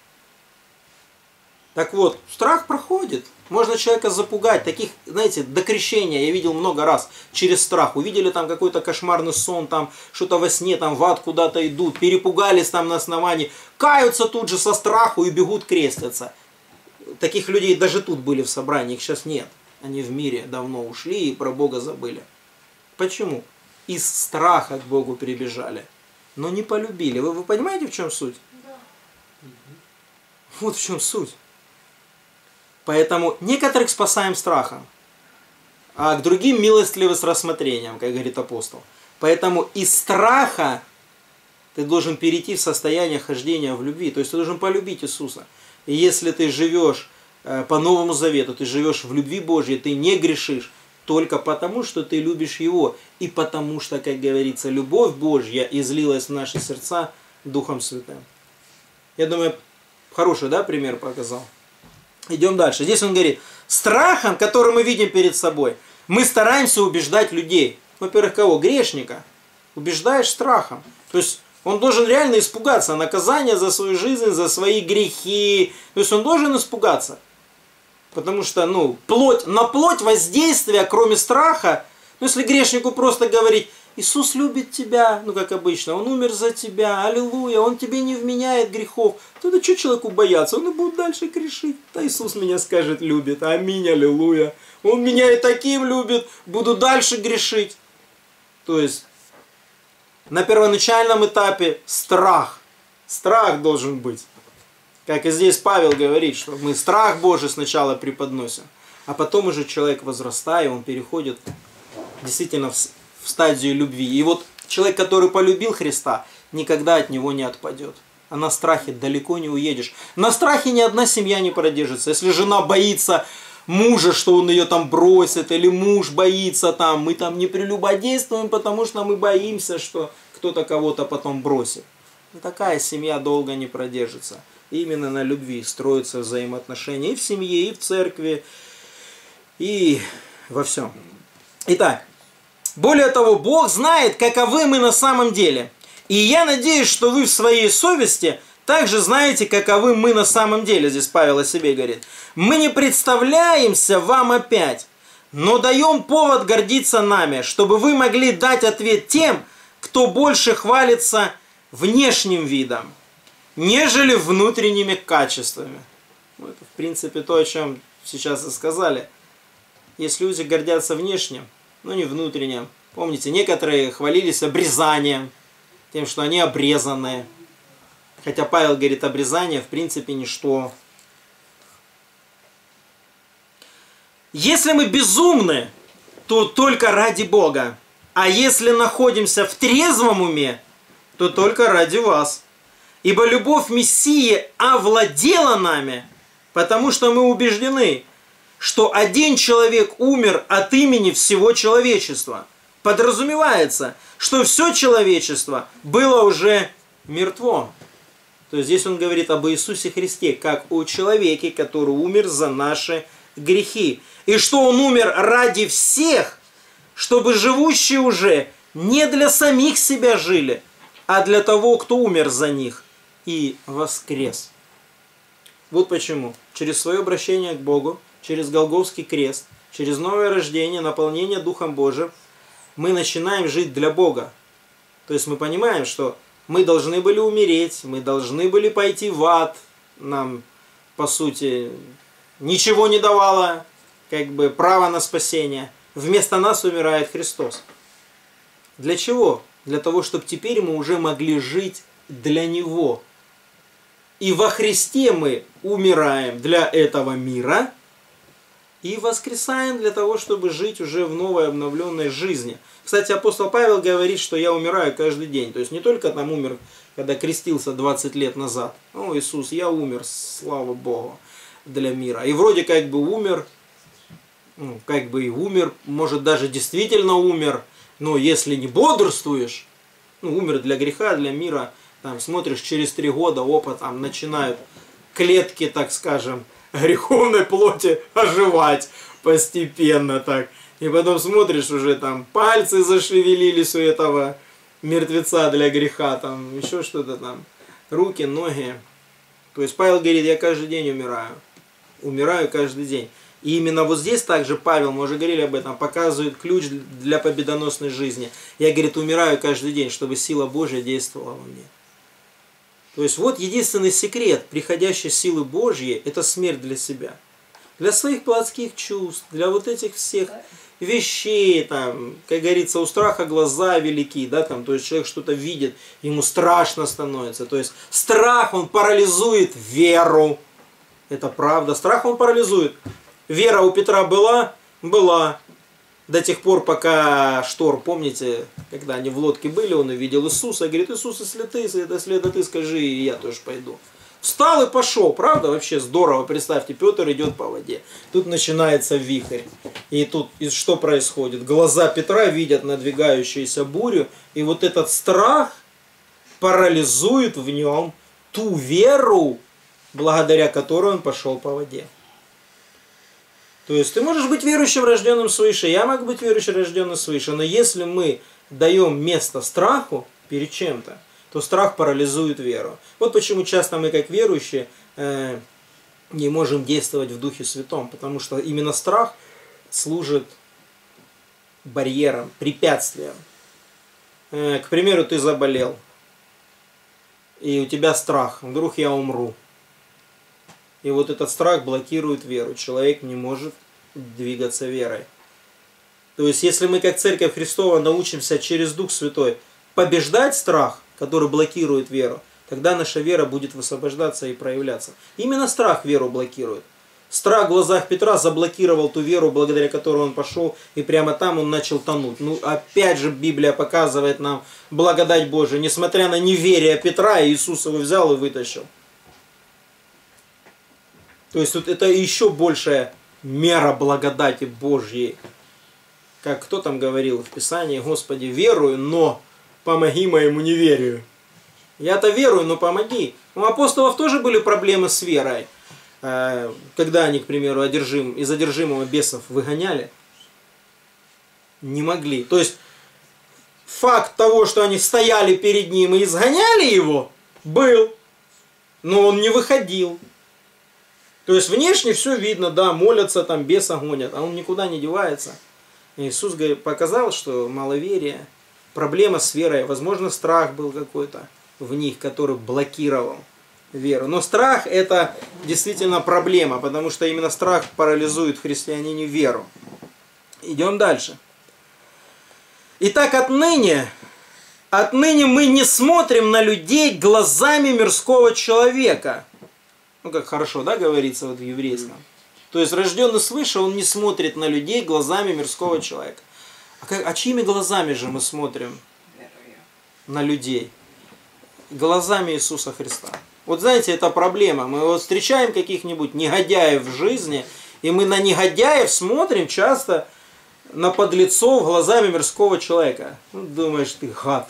Так вот, страх проходит. Можно человека запугать. Таких, знаете, до крещения я видел много раз через страх. Увидели там какой-то кошмарный сон, там что-то во сне, там в ад куда-то идут, перепугались там на основании, каются тут же со страху и бегут крестятся. Таких людей даже тут были в собрании, их сейчас нет. Они в мире давно ушли и про Бога забыли. Почему? Из страха к Богу прибежали, но не полюбили. Вы понимаете, в чем суть? Да. Вот в чем суть. Поэтому некоторых спасаем страхом, а к другим милостливы с рассмотрением, как говорит апостол. Поэтому из страха ты должен перейти в состояние хождения в любви. То есть ты должен полюбить Иисуса. И если ты живешь по Новому Завету, ты живешь в любви Божьей, ты не грешишь только потому, что ты любишь Его. И потому что, как говорится, любовь Божья излилась в наши сердца Духом Святым. Я думаю, хороший, да, пример показал. Идем дальше. Здесь он говорит: страхом, который мы видим перед собой, мы стараемся убеждать людей. Во-первых, кого? Грешника. Убеждаешь страхом. То есть Он должен реально испугаться наказания за свою жизнь, за свои грехи. То есть он должен испугаться. Потому что, на плоть воздействия, кроме страха, если грешнику просто говорить: Иисус любит тебя, как обычно, Он умер за тебя, аллилуйя, Он тебе не вменяет грехов, тогда что человеку бояться? Он и будет дальше грешить. Да Иисус меня скажет любит, аминь, аллилуйя. Он меня и таким любит, буду дальше грешить. То есть на первоначальном этапе страх. Страх должен быть. Как и здесь Павел говорит, что мы страх Божий сначала преподносим, а потом уже человек, возрастая, он переходит действительно в стадию любви. И вот человек, который полюбил Христа, никогда от него не отпадет. А на страхе далеко не уедешь. На страхе ни одна семья не продержится. Если жена боится мужа, что он ее там бросит, или муж боится мы там не прелюбодействуем, потому что мы боимся, что кто-то кого-то потом бросит. И такая семья долго не продержится. Именно на любви строятся взаимоотношения и в семье, и в церкви, и во всем. Итак, более того, Бог знает, каковы мы на самом деле. И я надеюсь, что вы в своей совести также знаете, каковы мы на самом деле. Здесь Павел о себе говорит. Мы не представляемся вам опять, но даем повод гордиться нами, чтобы вы могли дать ответ тем, кто больше хвалится внешним видом, нежели внутренними качествами. Это, в принципе, то, о чем сейчас и сказали. Если люди гордятся внешним, но не внутренним. Помните, некоторые хвалились обрезанием, тем, что они обрезанные. Хотя Павел говорит, обрезание в принципе ничто. Если мы безумны, то только ради Бога. А если находимся в трезвом уме, то только ради вас. Ибо любовь Мессии овладела нами, потому что мы убеждены, что один человек умер от имени всего человечества. Подразумевается, что все человечество было уже мертво. То есть здесь он говорит об Иисусе Христе, как о человеке, который умер за наши грехи. И что он умер ради всех, чтобы живущие уже не для самих себя жили, а для того, кто умер за них и воскрес. Вот почему через свое обращение к Богу, через Голгофский крест, через новое рождение, наполнение Духом Божиим, мы начинаем жить для Бога. То есть мы понимаем, что мы должны были умереть, мы должны были пойти в ад. Нам, по сути, ничего не давало права на спасение. Вместо нас умирает Христос. Для чего? Для того, чтобы теперь мы уже могли жить для Него. И во Христе мы умираем для этого мира и воскресаем для того, чтобы жить уже в новой обновленной жизни. Кстати, апостол Павел говорит, что я умираю каждый день. То есть не только там умер, когда крестился 20 лет назад. О, Иисус, я умер, слава Богу, для мира. И вроде умер, и умер, может даже действительно умер, но если не бодрствуешь, умер для греха, для мира, смотришь, через 3 года начинают клетки, так скажем, греховной плоти оживать постепенно так. И потом смотришь, уже пальцы зашевелились у этого мертвеца для греха, еще что-то руки, ноги. То есть Павел говорит, я каждый день умираю. Умираю каждый день. И именно вот здесь также Павел, мы уже говорили об этом, показывает ключ для победоносной жизни. Я, говорит, умираю каждый день, чтобы сила Божья действовала во мне. То есть вот единственный секрет приходящей силы Божьей – это смерть для себя. Для своих плотских чувств, для вот этих всех вещей, как говорится, у страха глаза велики, то есть человек что-то видит, ему страшно становится. То есть страх, он парализует веру. Это правда. Страх, он парализует. Вера у Петра была? Была. До тех пор, пока шторм, помните, когда они в лодке были, он увидел Иисуса, и говорит, Иисус, если это ты, скажи, и я тоже пойду. Встал и пошел, правда? Вообще здорово, представьте, Петр идет по воде. Тут начинается вихрь. И тут что происходит? Глаза Петра видят надвигающуюся бурю, и вот этот страх парализует в нем ту веру, благодаря которой он пошел по воде. То есть ты можешь быть верующим, рожденным свыше, я могу быть верующим, рожденным свыше, но если мы даем место страху перед чем-то, то страх парализует веру. Вот почему часто мы, как верующие, не можем действовать в Духе Святом, потому что именно страх служит барьером, препятствием. К примеру, ты заболел, и у тебя страх, вдруг я умру. И вот этот страх блокирует веру, человек не может двигаться верой. То есть, если мы, как Церковь Христова, научимся через Дух Святой побеждать страх, который блокирует веру, тогда наша вера будет высвобождаться и проявляться. Именно страх веру блокирует. Страх в глазах Петра заблокировал ту веру, благодаря которой он пошел, и прямо там он начал тонуть. Ну, опять же, Библия показывает нам благодать Божию. Несмотря на неверие Петра, Иисус его взял и вытащил. То есть, вот это еще большая мера благодати Божьей. Как кто там говорил в Писании: Господи, верую, но помоги моему неверию. Я-то верую, но помоги. У апостолов тоже были проблемы с верой. Когда они, к примеру, из одержимого бесов выгоняли, не могли. То есть, факт того, что они стояли перед ним и изгоняли его, был, но он не выходил. То есть, внешне все видно, да, молятся, там беса гонят, а он никуда не девается. Иисус показал, что маловерие, проблема с верой, возможно, страх был какой-то в них, который блокировал веру. Но страх — это действительно проблема, потому что именно страх парализует в христианине веру. Идем дальше. Итак, отныне мы не смотрим на людей глазами мирского человека. Ну, как хорошо, да, говорится вот в еврейском. То есть, рожденный свыше, он не смотрит на людей глазами мирского человека. А чьими глазами же мы смотрим на людей? Глазами Иисуса Христа. Вот знаете, это проблема. Мы вот встречаем каких-нибудь негодяев в жизни, и мы на негодяев смотрим часто на подлецов глазами мирского человека. Ну, думаешь, ты гад.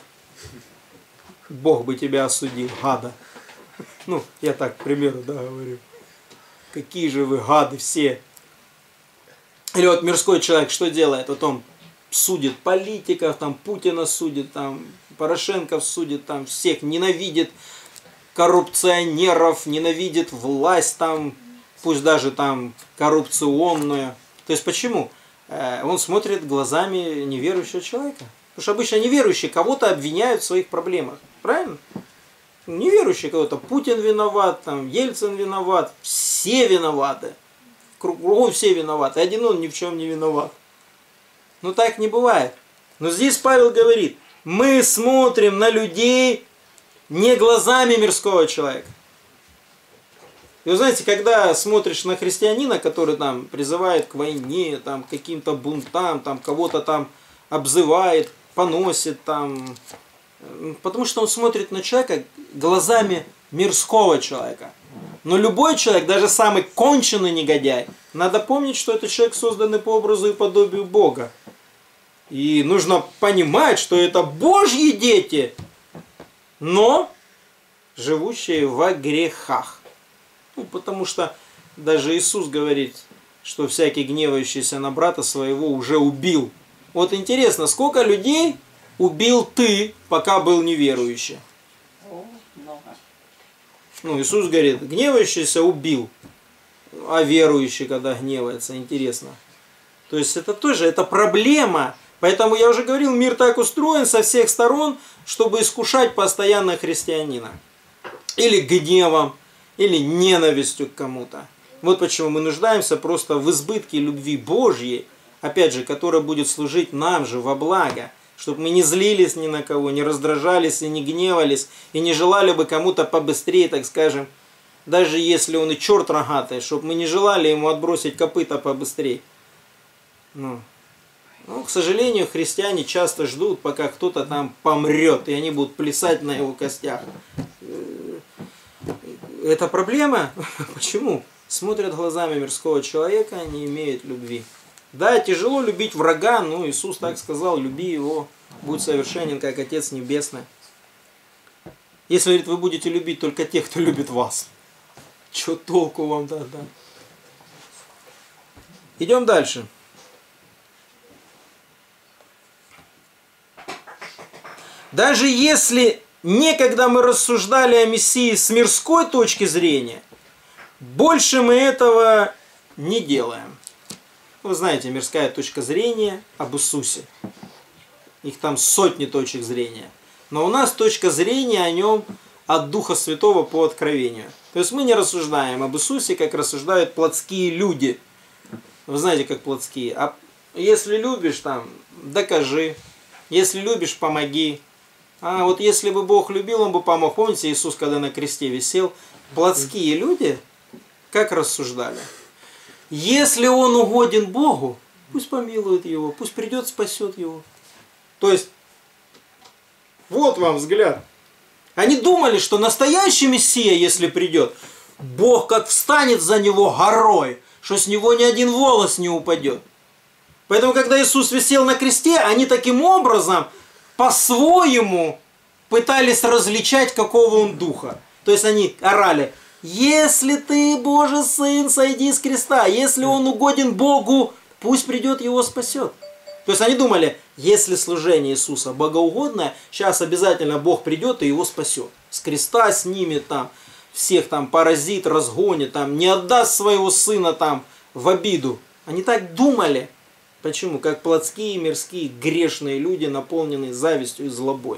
Бог бы тебя осудил, гада. Ну, я так, к примеру, да, говорю. Какие же вы гады все. Или вот мирской человек что делает? Вот он судит политиков, там Путина судит, там Порошенко судит, там всех ненавидит, коррупционеров, ненавидит власть, там, пусть даже там коррупционную. То есть почему? Он смотрит глазами неверующего человека. Потому что обычно неверующие кого-то обвиняют в своих проблемах. Правильно? Неверующие кого-то. Путин виноват, там, Ельцин виноват. Все виноваты. Кругом все виноваты. Один он ни в чем не виноват. Но так не бывает. Но здесь Павел говорит: мы смотрим на людей не глазами мирского человека. И вы знаете, когда смотришь на христианина, который там призывает к войне, там, к каким-то бунтам, там, кого-то там обзывает, поносит, там, потому что он смотрит на человека глазами мирского человека. Но любой человек, даже самый конченый негодяй, надо помнить, что это человек, созданный по образу и подобию Бога. И нужно понимать, что это Божьи дети, но живущие во грехах. Ну, потому что даже Иисус говорит, что всякий гневающийся на брата своего уже убил. Вот интересно, сколько людей убил ты, пока был неверующий? Ну, Иисус говорит, гневающийся убил, а верующий, когда гневается, интересно. То есть это тоже, это проблема. Поэтому я уже говорил, мир так устроен со всех сторон, чтобы искушать постоянно христианина. Или гневом, или ненавистью к кому-то. Вот почему мы нуждаемся просто в избытке любви Божьей, опять же, которая будет служить нам же во благо. Чтобы мы не злились ни на кого, не раздражались и не гневались, и не желали бы кому-то побыстрее, так скажем, даже если он и черт рогатый, чтобы мы не желали ему отбросить копыта побыстрее. Ну, к сожалению, христиане часто ждут, пока кто-то там помрет, и они будут плясать на его костях. Это проблема. Почему? Смотрят глазами мирского человека, не имеют любви. Да, тяжело любить врага, но Иисус так сказал, люби его, будь совершенен, как Отец Небесный. Если, говорит, вы будете любить только тех, кто любит вас, что толку вам тогда? Идем дальше. Даже если некогда мы рассуждали о Мессии с мирской точки зрения, больше мы этого не делаем. Вы знаете, мирская точка зрения об Иисусе. Их там сотни точек зрения. Но у нас точка зрения о нем от Духа Святого по откровению. То есть мы не рассуждаем об Иисусе, как рассуждают плотские люди. Вы знаете, как плотские. А если любишь, там, докажи. Если любишь, помоги. А вот если бы Бог любил, Он бы помог. Помните, Иисус, когда на кресте висел? Плотские люди как рассуждали? Если Он угоден Богу, пусть помилует его, пусть придет, спасет его. То есть, вот вам взгляд. Они думали, что настоящий Мессия, если придет, Бог как встанет за него горой, что с него ни один волос не упадет. Поэтому, когда Иисус висел на кресте, они таким образом, по-своему, пытались различать, какого Он духа. То есть они орали: если ты Божий Сын, сойди с креста. Если Он угоден Богу, пусть придет, его спасет. То есть они думали, если служение Иисуса богоугодное, сейчас обязательно Бог придет и его спасет. С креста снимет там, всех там поразит, разгонит, там, не отдаст своего сына там в обиду. Они так думали. Почему? Как плотские, мирские, грешные люди, наполненные завистью и злобой.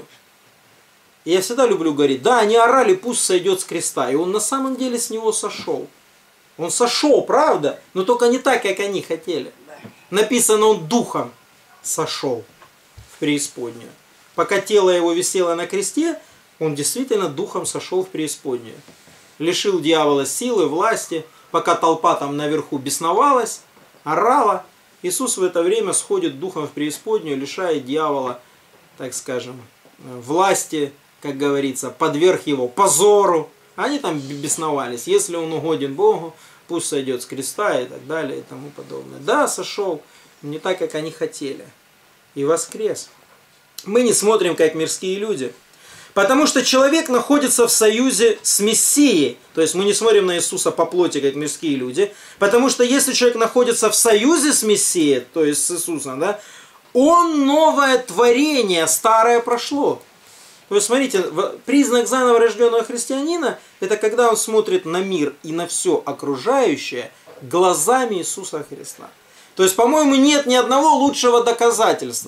И я всегда люблю говорить, да, они орали, пусть сойдет с креста. И Он на самом деле с него сошел. Он сошел, правда? Но только не так, как они хотели. Написано, Он духом сошел в преисподнюю. Пока тело его висело на кресте, Он действительно духом сошел в преисподнюю. Лишил дьявола силы, власти. Пока толпа там наверху бесновалась, орала, Иисус в это время сходит духом в преисподнюю, лишая дьявола, так скажем, власти, как говорится, подверг его позору. Они там бесновались. Если Он угоден Богу, пусть сойдет с креста и так далее и тому подобное. Да, сошел. Не так, как они хотели. И воскрес. Мы не смотрим, как мирские люди. Потому что человек находится в союзе с Мессией. То есть мы не смотрим на Иисуса по плоти, как мирские люди. Потому что если человек находится в союзе с Мессией, то есть с Иисусом, да, он новое творение, старое прошло. То есть смотрите, признак заново рожденного христианина, это когда он смотрит на мир и на все окружающее глазами Иисуса Христа. То есть, по-моему, нет ни одного лучшего доказательства.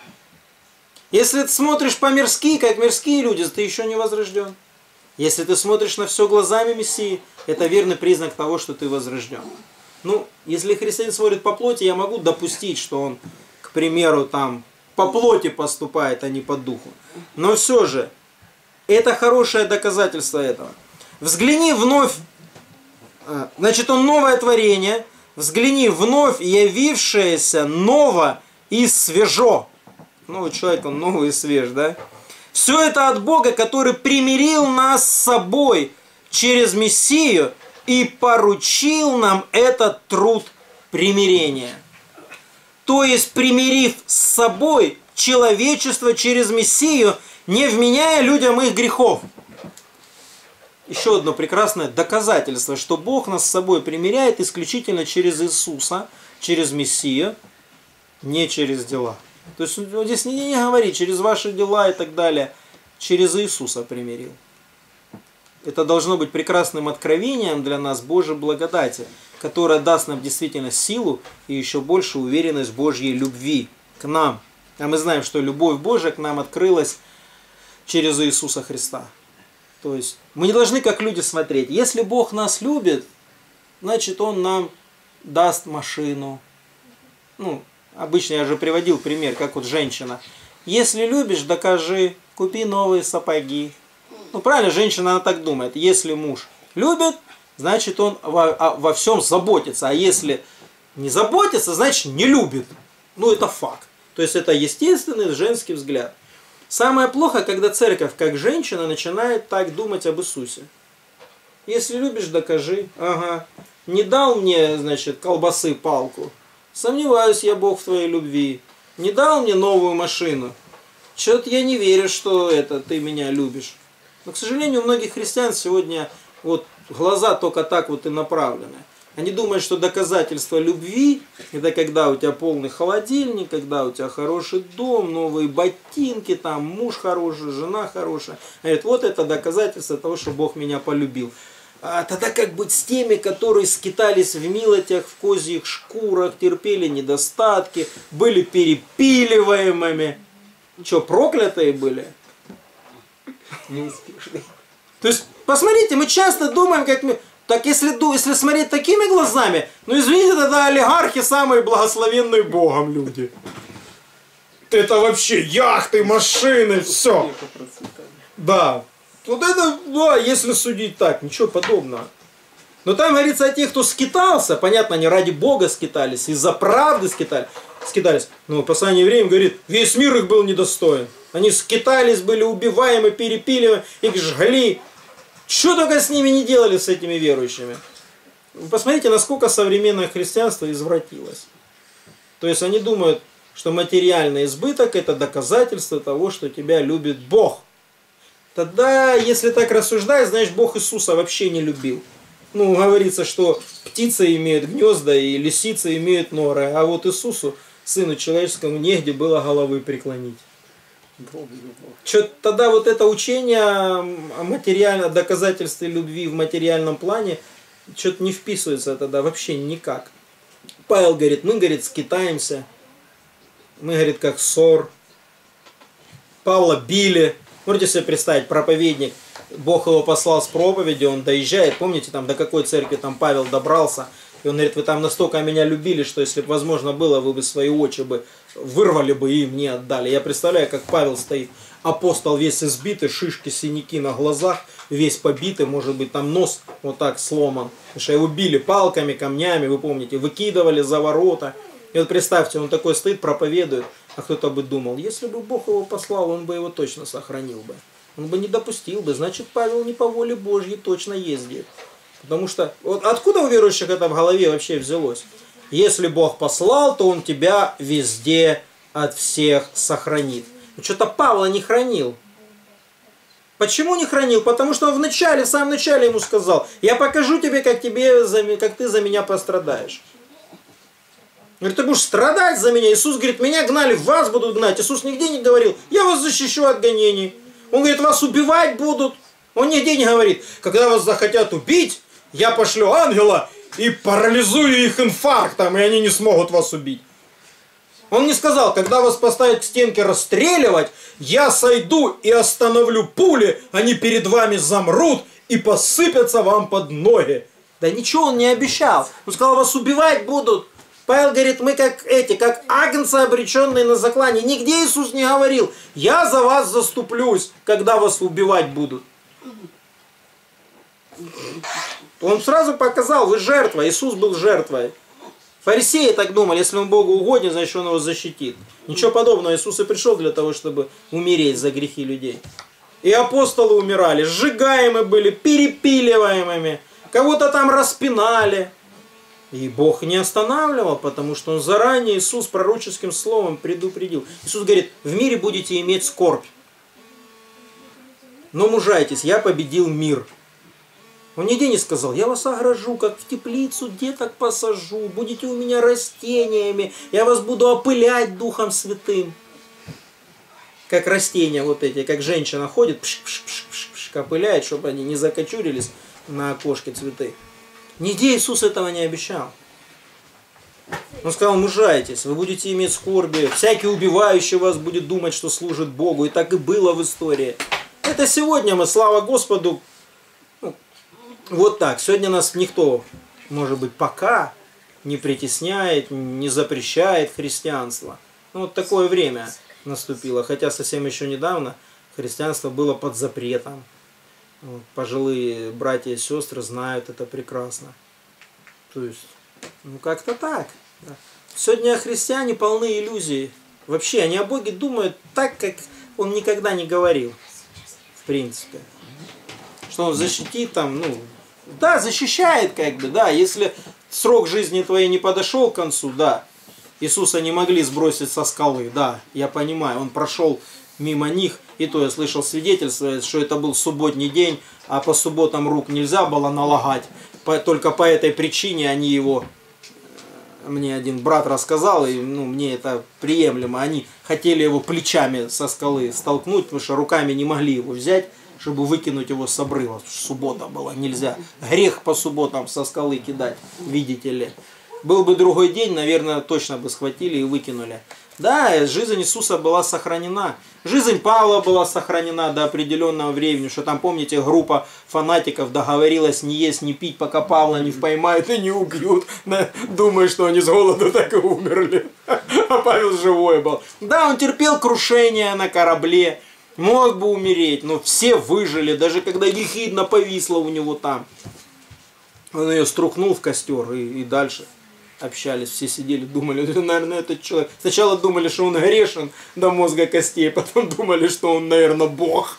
Если ты смотришь по-мирски, как мирские люди, ты еще не возрожден. Если ты смотришь на все глазами Мессии, это верный признак того, что ты возрожден. Ну, если христианин смотрит по плоти, я могу допустить, что он, к примеру, там по плоти поступает, а не по духу. Но все же, это хорошее доказательство этого. Взгляни вновь, значит, он новое творение. Взгляни, вновь явившееся ново и свежо. Новый человек, он новый и свеж, да? Все это от Бога, который примирил нас с собой через Мессию и поручил нам этот труд примирения. То есть, примирив с собой человечество через Мессию, не вменяя людям их грехов. Еще одно прекрасное доказательство, что Бог нас с собой примиряет исключительно через Иисуса, через Мессию, не через дела. То есть он здесь не говорит через ваши дела и так далее, через Иисуса примирил. Это должно быть прекрасным откровением для нас Божьей благодати, которая даст нам действительно силу и еще больше уверенность в Божьей любви к нам. А мы знаем, что любовь Божья к нам открылась через Иисуса Христа. То есть мы не должны как люди смотреть. Если Бог нас любит, значит Он нам даст машину. Ну, обычно я же приводил пример, как вот женщина. Если любишь, докажи, купи новые сапоги. Ну правильно, женщина она так думает. Если муж любит, значит он во всем заботится. А если не заботится, значит не любит. Ну это факт. То есть это естественный женский взгляд. Самое плохо, когда церковь, как женщина, начинает так думать об Иисусе. Если любишь, докажи. Ага. Не дал мне, значит, колбасы палку. Сомневаюсь я, Бог, в твоей любви. Не дал мне новую машину. Что-то я не верю, что ты меня любишь. Но, к сожалению, у многих христиан сегодня вот глаза только так вот и направлены. Они думают, что доказательство любви – это когда у тебя полный холодильник, когда у тебя хороший дом, новые ботинки, там муж хороший, жена хорошая. Они говорят, вот это доказательство того, что Бог меня полюбил. А тогда как быть с теми, которые скитались в милотях, в козьих шкурах, терпели недостатки, были перепиливаемыми? Что, проклятые были? Неуспешные. То есть, посмотрите, мы часто думаем, как мы... Так если смотреть такими глазами, ну извините, тогда олигархи самые благословенные Богом люди. Это вообще яхты, машины, все. Да. Вот это, да, если судить так, ничего подобного. Но там говорится о тех, кто скитался, понятно, они ради Бога скитались, из-за правды скитались. Но в послании евреям говорит, весь мир их был недостоин. Они скитались, были убиваемы, перепиливаемы, их жгли. Что только с ними не делали, с этими верующими. Посмотрите, насколько современное христианство извратилось. То есть они думают, что материальный избыток – это доказательство того, что тебя любит Бог. Тогда, если так рассуждать, знаешь, Бог Иисуса вообще не любил. Ну, говорится, что птицы имеют гнезда и лисицы имеют норы, а вот Иисусу, Сыну Человеческому, негде было головы преклонить. Что тогда вот это учение о материальном доказательстве любви в материальном плане что-то не вписывается тогда вообще никак. Павел говорит, мы, говорит, скитаемся, мы, говорит, как ссор. Павла били. Можете себе представить, проповедник, Бог его послал с проповедью, он доезжает, помните, там до какой церкви там Павел добрался, и он говорит, вы там настолько меня любили, что если бы возможно было, вы бы свои очи бы вырвали бы и мне отдали. Я представляю, как Павел стоит, апостол весь избитый, шишки, синяки на глазах, весь побитый, может быть там нос вот так сломан, потому что его били палками, камнями, вы помните, выкидывали за ворота. И вот представьте, он такой стоит, проповедует, а кто-то бы думал, если бы Бог его послал, он бы его точно сохранил бы. Он бы не допустил бы, значит Павел не по воле Божьей точно ездит. Потому что, вот откуда у верующих это в голове вообще взялось? Если Бог послал, то Он тебя везде от всех сохранит. Что-то Павла не хранил. Почему не хранил? Потому что он в самом начале ему сказал, я покажу тебе, как ты за меня пострадаешь. Говорит, ты будешь страдать за меня. Иисус говорит, меня гнали, вас будут гнать. Иисус нигде не говорил, я вас защищу от гонений. Он говорит, вас убивать будут. Он нигде не говорит, когда вас захотят убить, я пошлю ангела и парализую их инфарктом, и они не смогут вас убить. Он не сказал, когда вас поставят к стенке расстреливать, я сойду и остановлю пули, они перед вами замрут и посыпятся вам под ноги. Да ничего он не обещал. Он сказал, вас убивать будут. Павел говорит, мы как агнцы, обреченные на заклание. Нигде Иисус не говорил, я за вас заступлюсь, когда вас убивать будут. Он сразу показал, вы жертва, Иисус был жертвой. Фарисеи так думали, если он Богу угоден, значит он его защитит. Ничего подобного, Иисус и пришел для того, чтобы умереть за грехи людей. И апостолы умирали, сжигаемы были, перепиливаемыми, кого-то там распинали. И Бог не останавливал, потому что Он заранее, Иисус пророческим словом предупредил. Иисус говорит, в мире будете иметь скорбь. Но мужайтесь, я победил мир. Он нигде не сказал, я вас огражу, как в теплицу деток посажу, будете у меня растениями, я вас буду опылять Духом Святым. Как растения вот эти, как женщина ходит, опыляет, чтобы они не закочурились на окошке цветы. Нигде Иисус этого не обещал. Он сказал, мужайтесь, вы будете иметь скорби, всякий убивающий вас будет думать, что служит Богу. И так и было в истории. Это сегодня мы, слава Господу, вот так. Сегодня нас никто, может быть, пока не притесняет, не запрещает христианство. Вот такое время наступило. Хотя совсем еще недавно христианство было под запретом. Вот, пожилые братья и сестры знают это прекрасно. То есть, как-то так. Да. Сегодня христиане полны иллюзий. Вообще, они о Боге думают так, как Он никогда не говорил. В принципе. Что Он защитит там, да, защищает как бы, да. Если срок жизни твоей не подошел к концу, да. Иисуса не могли сбросить со скалы, да, я понимаю. Он прошел мимо них. И то я слышал свидетельство, что это был субботний день, а по субботам рук нельзя было налагать. Только по этой причине они его... Мне один брат рассказал, и мне это приемлемо. Они хотели его плечами со скалы столкнуть, потому что руками не могли его взять, чтобы выкинуть его с обрыва. Суббота была, нельзя. Грех по субботам со скалы кидать, видите ли. Был бы другой день, наверное, точно бы схватили и выкинули. Да, жизнь Иисуса была сохранена. Жизнь Павла была сохранена до определенного времени. Что там, помните, группа фанатиков договорилась не есть, не пить, пока Павла не поймают и не убьют. Думая, что они с голоду так и умерли. А Павел живой был. Да, он терпел крушение на корабле. Мог бы умереть, но все выжили. Даже когда ехидна повисла у него там. Он ее струхнул в костер и дальше общались, все сидели, думали, наверное, этот человек. Сначала думали, что он грешен до мозга костей, потом думали, что он, наверное, Бог.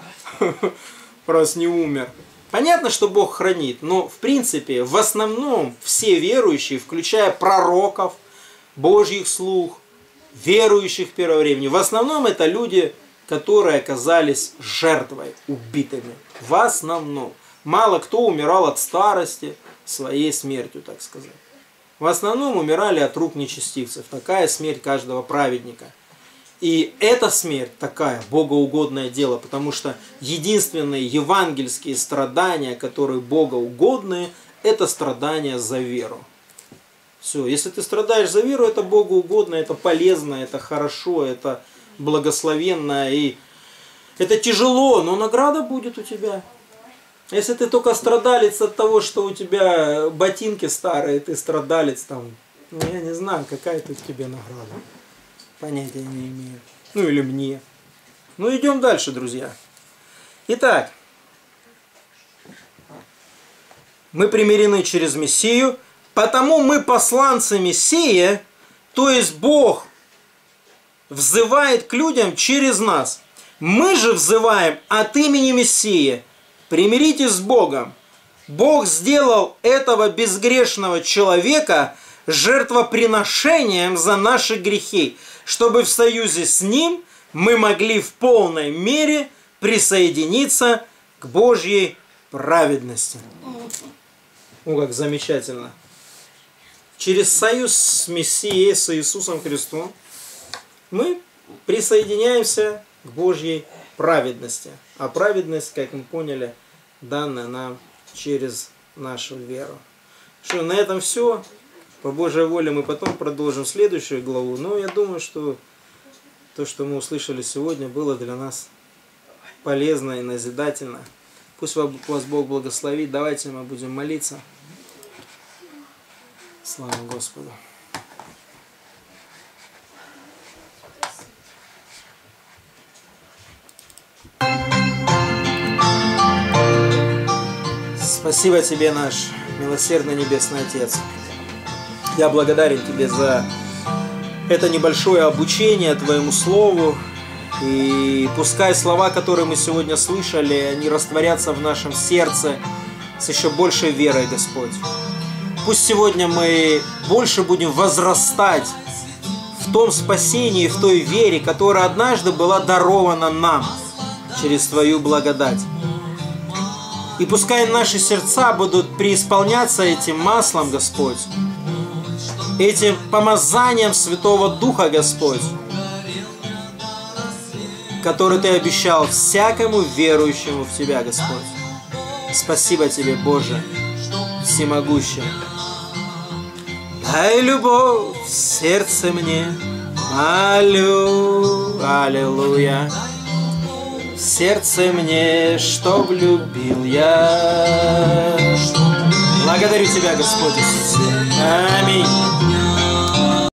Раз не умер. Понятно, что Бог хранит, но в принципе, в основном все верующие, включая пророков, Божьих слуг, верующих первого времени, в основном это люди, которые оказались жертвой, убитыми. В основном. Мало кто умирал от старости, своей смертью, так сказать. В основном умирали от рук нечестивцев. Такая смерть каждого праведника. И эта смерть такая, богоугодное дело, потому что единственные евангельские страдания, которые богоугодные, это страдания за веру. Все, если ты страдаешь за веру, это богоугодно, это полезно, это хорошо, это благословенно. И это тяжело, но награда будет у тебя. Если ты только страдалец от того, что у тебя ботинки старые, ты страдалец там, я не знаю, какая тут тебе награда. Понятия не имею. Ну или мне. Ну идем дальше, друзья. Итак, мы примирены через Мессию, потому мы посланцы Мессии, то есть Бог взывает к людям через нас. Мы же взываем от имени Мессии. Примиритесь с Богом. Бог сделал этого безгрешного человека жертвоприношением за наши грехи, чтобы в союзе с Ним мы могли в полной мере присоединиться к Божьей праведности. Ну, как замечательно. Через союз с Мессией, с Иисусом Христом, мы присоединяемся к Божьей праведности. А праведность, как мы поняли, данная нам через нашу веру. Что, на этом все. По Божьей воле мы потом продолжим следующую главу. Но я думаю, что то, что мы услышали сегодня, было для нас полезно и назидательно. Пусть вас Бог благословит. Давайте мы будем молиться. Слава Господу. Спасибо Тебе, наш милосердный Небесный Отец. Я благодарен Тебе за это небольшое обучение Твоему Слову. И пускай слова, которые мы сегодня слышали, они растворятся в нашем сердце с еще большей верой, Господь. Пусть сегодня мы больше будем возрастать в том спасении, в той вере, которая однажды была дарована нам через Твою благодать. И пускай наши сердца будут преисполняться этим маслом, Господь, этим помазанием Святого Духа, Господь, который Ты обещал всякому верующему в Тебя, Господь. Спасибо Тебе, Боже, всемогущий. Дай любовь в сердце мне, молю, аллилуйя. В сердце мне, чтоб любил я. Благодарю Тебя, Господь Иисус. Аминь.